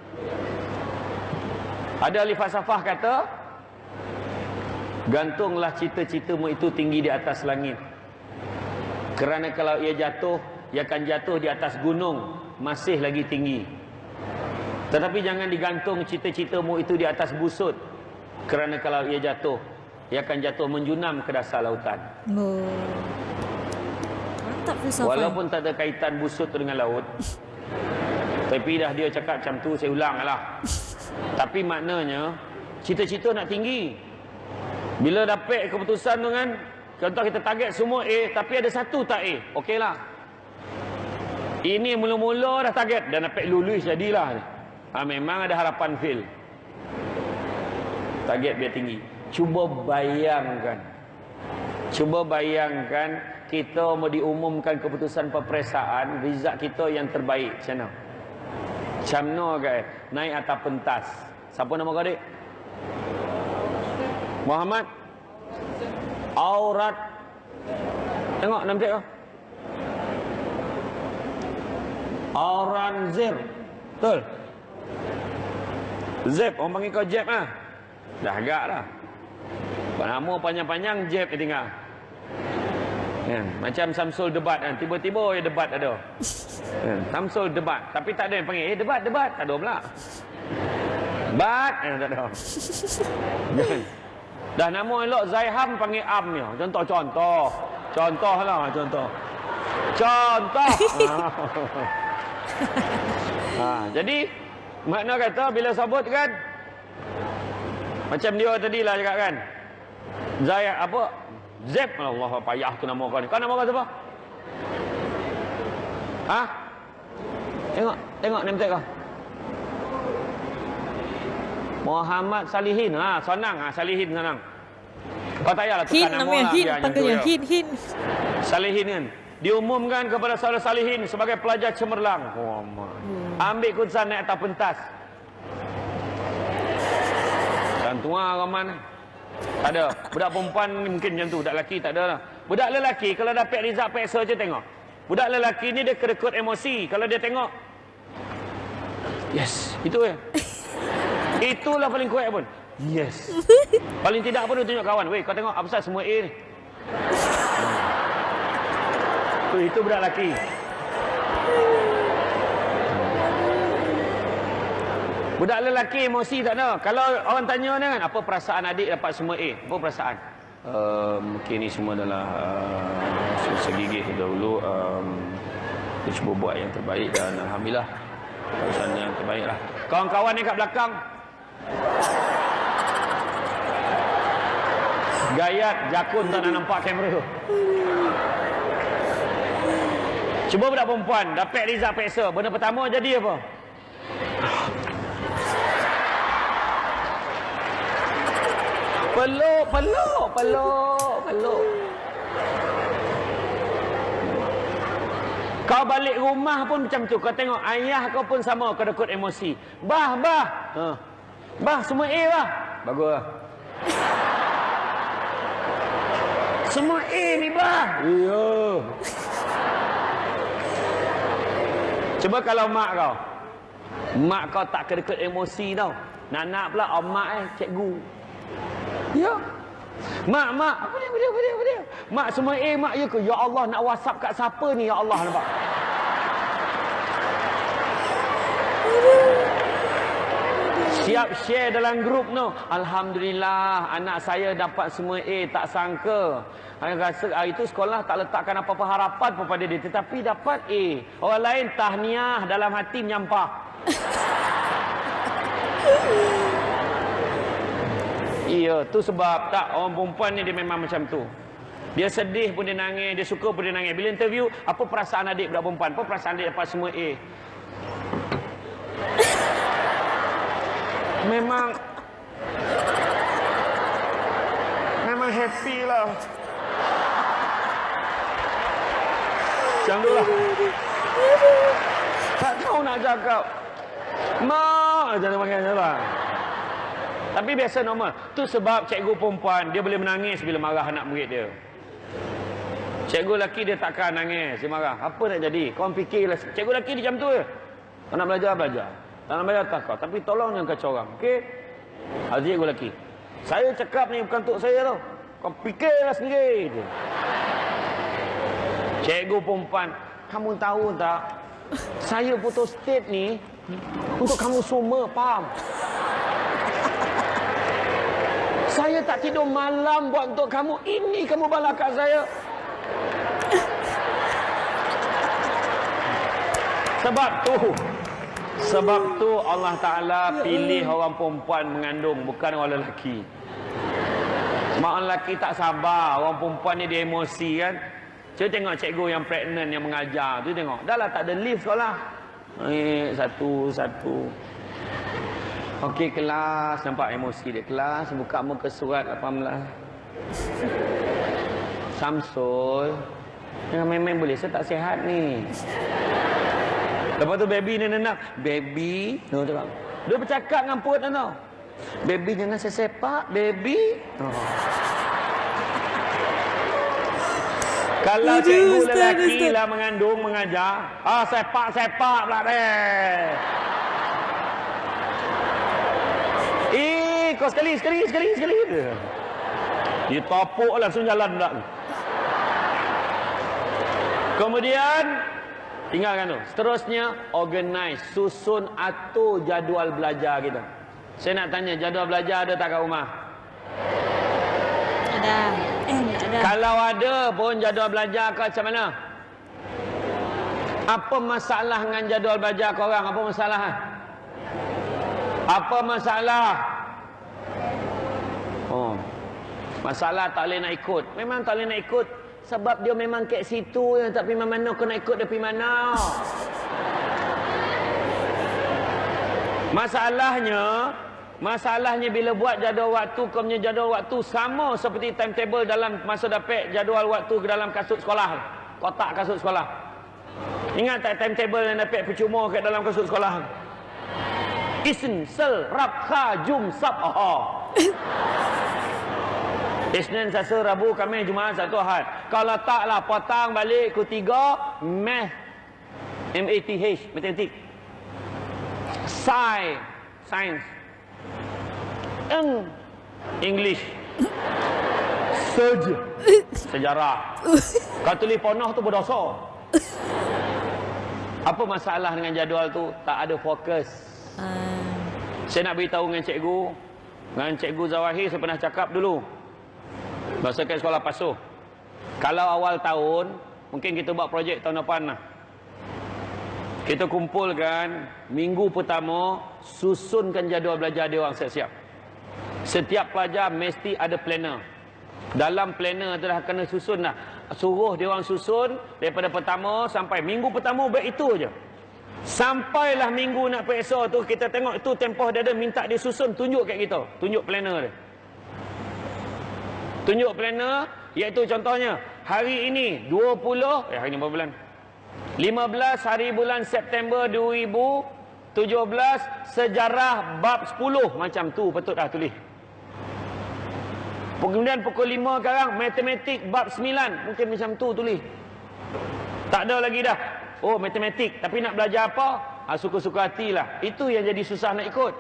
Ada ahli falsafah kata, gantunglah cita-citamu itu tinggi di atas langit. Kerana kalau ia jatuh, ia akan jatuh di atas gunung, masih lagi tinggi. Tetapi jangan digantung cita-citamu itu di atas busut. Kerana kalau ia jatuh, ia akan jatuh menjunam ke dasar lautan. Mantap filsafat. Walaupun tak ada kaitan busut dengan laut. Tapi dah dia cakap macam tu, saya ulang lah. Tapi maknanya, cita-cita nak tinggi. Bila dapat keputusan tu kan, contoh kita target semua A, tapi ada satu tak A, okeylah. Ini mula-mula dah target, dan dapat lulus jadilah. Memang ada harapan fail. Target biar tinggi. Cuba bayangkan kita mau diumumkan keputusan peperiksaan, result kita yang terbaik. Macam mana? Macam mana guys? Naik atas pentas. Siapa nama kau adik? Muhammad Aurat. Tengok nama cik kau. Auranzir. Betul? Zep, orang panggil kau Jeb lah. Dah agak dah. Nama panjang-panjang Jeb dia tinggal. Kan? Macam Samsul debat kan. Tiba-tiba ya debat ada. Kan? Samsul debat. Tapi tak ada yang panggil. Debat. Tak ada pula. Debat. Tak ada. Kan? Dah nama elok Zaiham panggil Am ya. Contoh. Contoh lah. Contoh. Jadi makna kata bila sebut kan macam dia tadi lah cakap kan. Zep. Allah payah tu nama kau ni. Kau nama kau siapa? Tengok name tag kau. Muhammad Salihin. Senang. Salihin senang. Kau tak payahlah tukar nama lah. Hin, panggilnya Hin. Salihin kan. Diumumkan kepada saudara Salihin sebagai pelajar cemerlang. Ambil kursan naik atas pentas. Dan tua Rahman. Tak ada. Budak perempuan mungkin macam tu. Budak lelaki tak ada lah. Budak lelaki kalau dapat result peksa je tengok. Budak lelaki ni dia kedekut emosi. Kalau dia tengok. Yes. Itu je. Itulah paling kuat pun. Yes. Paling tidak pun dia tunjuk kawan. Weh kau tengok apa pasal semua A ni. Itu budak lelaki. Budak lelaki emosi tak ada. Kalau orang tanya ni kan, apa perasaan adik dapat semua A? Apa perasaan? Mungkin ni semua adalah segigih dahulu. Dia cuba buat yang terbaik dan alhamdulillah perasaan yang terbaik lah. Kawan-kawan ni kat belakang gayat jakun tak nak nampak kamera. Cuba budak perempuan dapat result peksa. Benda pertama jadi apa? Peluk. Kau balik rumah pun macam tu. Kau tengok ayah kau pun sama kedekut emosi. Bah. Bah semua A bah. Bagus lah. Semua A ni bah. Ya. Cuba kalau mak kau tak kedekut emosi tau. Nak pula mak cikgu. Ya. Mak, apa dia? Mak semua mak ya ke? Ya Allah, nak WhatsApp kat siapa ni? Ya Allah, nampak. Siap share dalam grup no. Alhamdulillah, anak saya dapat semua A, tak sangka. Saya rasa hari itu sekolah tak letakkan apa-apa harapan kepada dia, tetapi dapat A. Orang lain tahniah, dalam hati menyampah. Iya, tu sebab tak orang perempuan ni dia memang macam tu. Dia sedih pun dia nangis, dia suka pun dia nangis. Bila interview, apa perasaan adik budak perempuan? Apa perasaan adik dapat semua A? Memang happy lah. Macam tu lah. Tak tahu nak cakap. Jangan makan salah. Tapi biasa normal. Tu sebab cikgu perempuan dia boleh menangis bila marah anak murid dia. Cikgu lelaki dia takkan nangis, dia marah. Apa nak jadi? Kau fikirlah. Cikgu lelaki dia macam tu je. Kau nak belajar. Tak nak belajar tak kau. Tapi tolong jangan kacau orang. Okey? Cikgu lelaki. Saya cakap ni bukan untuk saya tau. Kau fikirlah sendiri. Cikgu perempuan, kamu tahu tak? Saya putus state ni untuk kamu semua, faham? Saya tak tidur malam buat untuk kamu. Ini kamu balas kat saya. Sebab tu Allah Ta'ala pilih orang perempuan mengandung, bukan orang lelaki. Mak orang lelaki tak sabar. Orang perempuan ni dia emosi kan. Cuba tengok cikgu yang pregnant yang mengajar tu, tengok. Dah lah tak ada lift sekolah. Satu. Okey, kelas. Nampak emosi dia. Kelas, buka muka surat 18. Samsul, jangan main-main boleh. Saya tak sihat ni. Lepas tu baby ni nenang. Baby. Dia bercakap dengan perut tu. Baby jangan sesepak. Baby. Kalau cikgu lelaki lah mengandung, mengajar. Sepak pula deh. kau sekali. Ditopuk lah langsung jalan pula. Kemudian tinggalkan tu. Seterusnya organize, susun, atur jadual belajar kita. Saya nak tanya, jadual belajar ada tak kat rumah? Ada. Tak ada. Kalau ada pun jadual belajar kau macam mana? Apa masalah dengan jadual belajar korang? Apa masalah? Apa masalah? Oh. Masalah tak boleh nak ikut. Memang tak boleh nak ikut sebab dia memang kat situ je, tak pergi mana kau nak ikut dia pergi mana. Masalahnya bila buat jadual waktu, kau punya jadual waktu sama seperti timetable dalam masa dapat jadual waktu ke dalam kasut sekolah. Kotak kasut sekolah. Ingat tak timetable yang dapat percuma kat dalam kasut sekolah? Isnin, Sel, Rab, Kha, Jum, Sab, Isnin, Selasa, Rabu, Khamis, Jumaat, Sabtu, Ahad. Kalau taklah potong balik ketiga, math, M-A-T-H, matematik. Science. English. Sejarah. Kalau tulis ponoh tu berdosa. Apa masalah dengan jadual tu? Tak ada fokus. Saya nak beritahu dengan cikgu Zawahir, saya pernah cakap dulu. Masa kat sekolah Pasuh. Kalau awal tahun, mungkin kita buat projek tahun depan lah. Kita kumpulkan minggu pertama, susunkan jadual belajar dia orang siap-siap. Setiap pelajar mesti ada planner. Dalam planner tu dah kena susun dah. Suruh dia orang susun daripada pertama sampai minggu pertama baik itu je. Sampailah minggu nak periksa tu, kita tengok itu tempoh dia ada, minta dia susun, tunjuk kat kita. Tunjuk planner dia. Tunjuk planner, iaitu contohnya hari ini 20, hari ini berapa bulan? 15 hari bulan September 2017, sejarah bab 10, macam tu patut dah tulis. Kemudian pukul 5 sekarang matematik bab 9, mungkin macam tu tulis. Tak ada lagi dah. Oh, matematik, tapi nak belajar apa? Suka-suka hatilah. Itu yang jadi susah nak ikut.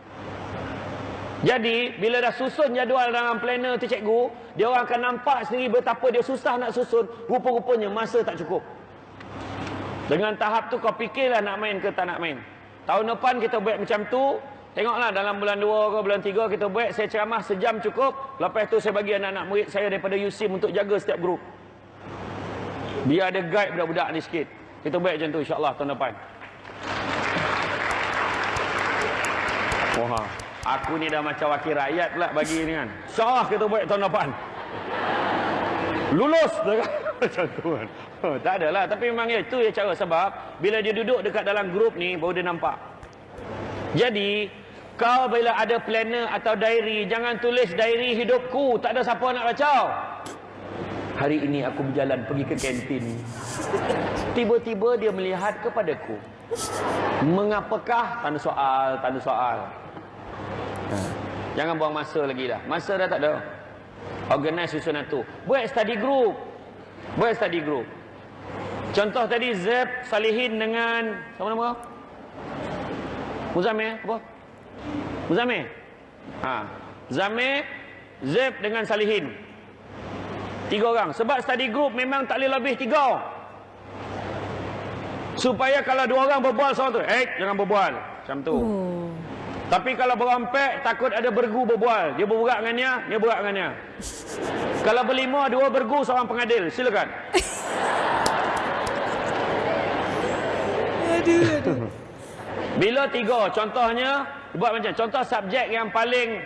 Jadi, bila dah susun jadual dalam planner tu cikgu, dia orang akan nampak sendiri betapa dia susah nak susun. Rupa-rupanya masa tak cukup. Dengan tahap tu kau fikirlah nak main ke tak nak main. Tahun depan kita buat macam tu. Tengoklah dalam bulan 2 ke bulan 3 kita buat. Saya ceramah sejam cukup. Lepas tu saya bagi anak-anak murid saya daripada USIM untuk jaga setiap grup. Biar ada guide budak-budak ni sikit. Kita buat macam tu insyaAllah tahun depan. Wah, aku ni dah macam wakil rakyat pula bagi ni kan. InsyaAllah kita buat tahun depan. Lulus macam tu kan. Tak adalah. Tapi memang itu ya cara. Sebab bila dia duduk dekat dalam grup ni baru dia nampak. Jadi kau bila ada planner atau diary, jangan tulis diary hidupku, tak ada siapa nak baca. Hari ini aku berjalan pergi ke kantin. Tiba-tiba dia melihat kepadaku. Mengapakah? Tanda soal. Jangan buang masa lagi dah. Masa dah tak ada. Organize susunan tu. Buat study group. Contoh tadi Zeb Salihin dengan siapa nama? Muzamil apa? Muzamil. Zamir, Zeb dengan Salihin. 3 orang. Sebab study group memang tak boleh lebih 3. Supaya kalau 2 orang berbual seorang tu, jangan berbual. Macam tu. Tapi kalau berempat, takut ada bergu berbual. Dia berbual dengan dia berbual dengan dia. Kalau berlima, 2 bergu, seorang pengadil. Silakan. Aduh. Bila 3, contohnya, buat macam, contoh subjek yang paling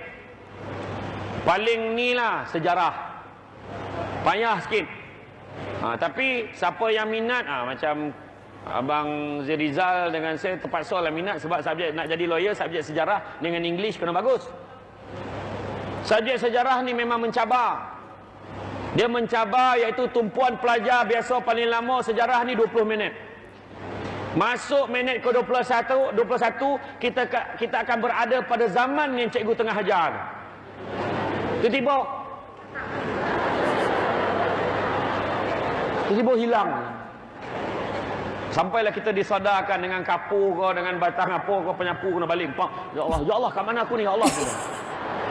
ni lah, sejarah. Payah sikit. Tapi siapa yang minat, macam Abang Zirizal dengan saya terpaksa lah minat sebab subjek nak jadi lawyer, subjek sejarah dengan English kena bagus. Subjek sejarah ni memang mencabar. Dia mencabar iaitu tumpuan pelajar biasa paling lama sejarah ni 20 minit. Masuk minit ke 21 kita akan berada pada zaman yang cikgu tengah ajar. Tiba-tiba hilang. Sampailah kita disadarkan dengan kapur ke, dengan batang apa ke, penyapu kena balik. Ya Allah, kat mana aku ni? Ya Allah.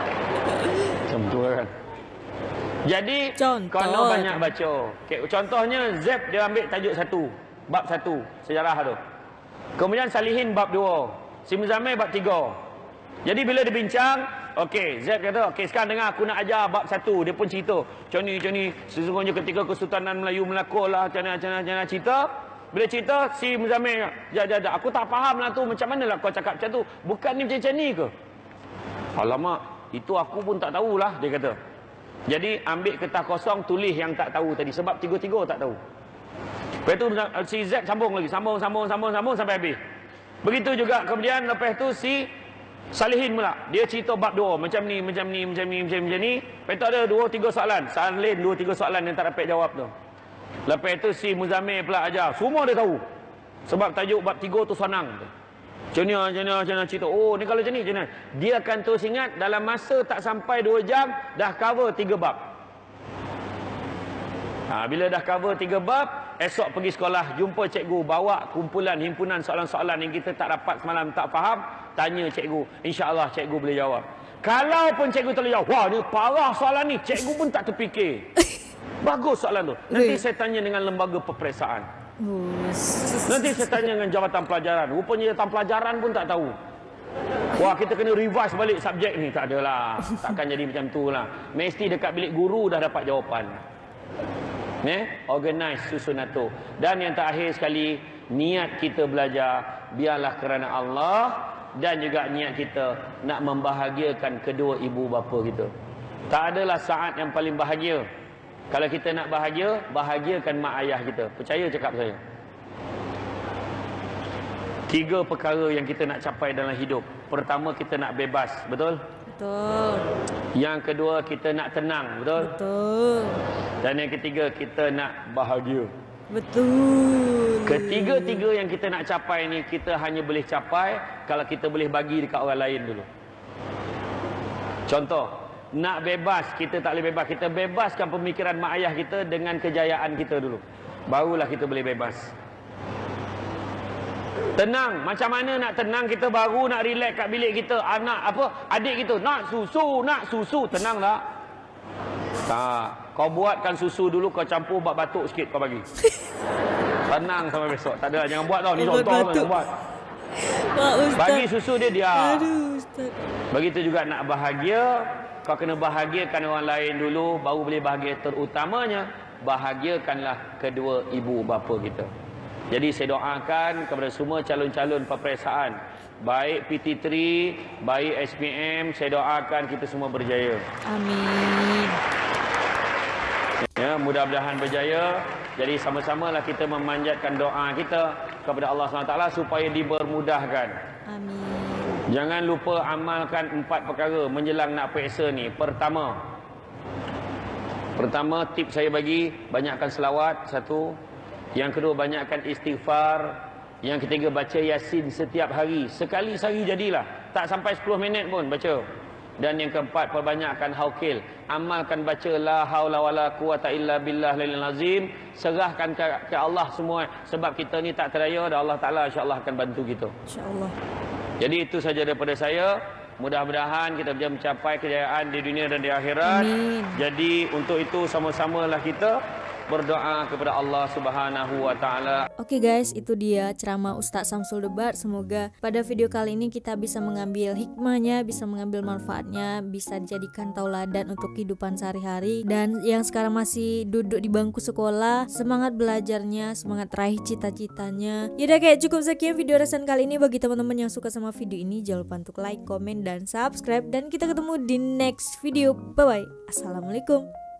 Contoh kan. Jadi Contoh. kena banyak baca. Okay, contohnya Zeb dia ambil tajuk 1, bab 1 sejarah tu. Kemudian Salihin bab 2, Si Muzammil bab 3. Jadi bila dia bincang, okey, Zeb kata, okey sekarang dengar aku nak ajar bab 1. Dia pun cerita. Macam ni, sesungguhnya ketika Kesultanan Melayu Melaka lah, macam cerita. Bila cerita, si Muzammil, jap, aku tak faham lah tu, macam mana lah kau cakap macam tu. Bukan ni macam ni ke? Alamak, itu aku pun tak tahulah, dia kata. Jadi ambil kertas kosong, tulis yang tak tahu tadi. Sebab tiga-tiga tak tahu. Lepas tu si Z sambung lagi. Sambung sampai habis. Begitu juga kemudian lepas tu si Salihin pula. Dia cerita bab 2. Macam ni. Lepas tu ada 2-3 soalan. Salin 2-3 soalan yang tak dapat jawab tu. Lepas tu si Muzammil pula ajar. Semua dia tahu. Sebab tajuk bab 3 tu senang. Macam ni cerita. Oh ni kalau macam ni. Dia akan terus ingat dalam masa tak sampai 2 jam dah cover 3 bab. Bila dah cover 3 bab, esok pergi sekolah, jumpa cikgu, bawa kumpulan himpunan soalan-soalan yang kita tak dapat semalam, tak faham, tanya cikgu. InsyaAllah cikgu boleh jawab. Kalau pun cikgu tak boleh jawab, wah ni parah soalan ni, cikgu pun tak terfikir. Bagus soalan tu. Nanti saya tanya dengan lembaga peperiksaan. Nanti saya tanya dengan jabatan pelajaran. Rupanya jabatan pelajaran pun tak tahu. Wah kita kena revise balik subjek ni. Tak adalah. Takkan jadi macam tu lah. Mesti dekat bilik guru dah dapat jawapan. Organize, susun atur. Dan yang terakhir sekali, niat kita belajar biarlah kerana Allah, dan juga niat kita nak membahagiakan kedua ibu bapa kita. Tak adalah saat yang paling bahagia. Kalau kita nak bahagia, bahagiakan mak ayah kita. Percaya cakap saya. 3 perkara yang kita nak capai dalam hidup. Pertama, kita nak bebas, betul? Betul. Yang kedua, kita nak tenang, betul? Betul. Dan yang ketiga, kita nak bahagia. Betul. Ketiga-tiga yang kita nak capai ni, kita hanya boleh capai kalau kita boleh bagi dekat orang lain dulu. Contoh, nak bebas, kita tak boleh bebas. Kita bebaskan pemikiran mak ayah kita dengan kejayaan kita dulu. Barulah kita boleh bebas. Tenang, macam mana nak tenang? Kita baru nak relax kat bilik kita. Adik kita nak susu, tenang tak? Tak. Kau buatkan susu dulu, kau campur bak batuk sikit kau bagi. Tenang sampai besok. Tak ada, jangan buat tau. Ni contoh jangan buat. Bagi susu dia diam. Aduh, Ustaz. Begitu juga nak bahagia, kau kena bahagiakan orang lain dulu, baru boleh bahagia. Terutamanya, bahagiakanlah kedua ibu bapa kita. Jadi saya doakan kepada semua calon-calon peperiksaan, baik PT3, baik SPM, saya doakan kita semua berjaya. Amin. Ya, mudah-mudahan berjaya. Jadi sama-samalah kita memanjatkan doa kita kepada Allah SWT supaya dipermudahkan. Amin. Jangan lupa amalkan 4 perkara menjelang nak periksa ni. Pertama, tip saya bagi, banyakkan selawat, 1. Yang kedua, banyakkan istighfar. Yang ketiga, baca Yasin setiap hari. Sekali sehari jadilah. Tak sampai 10 minit pun baca. Dan yang keempat, perbanyakkan haukil. Amalkan baca la haula wala quwata illa billah lil azim. Serahkan ke Allah semua. Sebab kita ni tak terdaya, dan Allah Ta'ala insya-Allah akan bantu kita. InsyaAllah. Jadi itu saja daripada saya. Mudah-mudahan kita bisa mencapai kejayaan di dunia dan di akhirat. Amin. Jadi untuk itu sama-samalah kita berdoa kepada Allah Subhanahu wa taala. Oke guys, itu dia ceramah Ustaz Samsul Debar. Semoga pada video kali ini kita bisa mengambil hikmahnya, bisa mengambil manfaatnya, bisa dijadikan tauladan untuk kehidupan sehari-hari. Dan yang sekarang masih duduk di bangku sekolah, semangat belajarnya, semangat raih cita-citanya. Yaudah, kayak cukup sekian video reaction kali ini. Bagi teman-teman yang suka sama video ini, jangan lupa untuk like, komen, dan subscribe. Dan kita ketemu di next video. Bye bye. Assalamualaikum.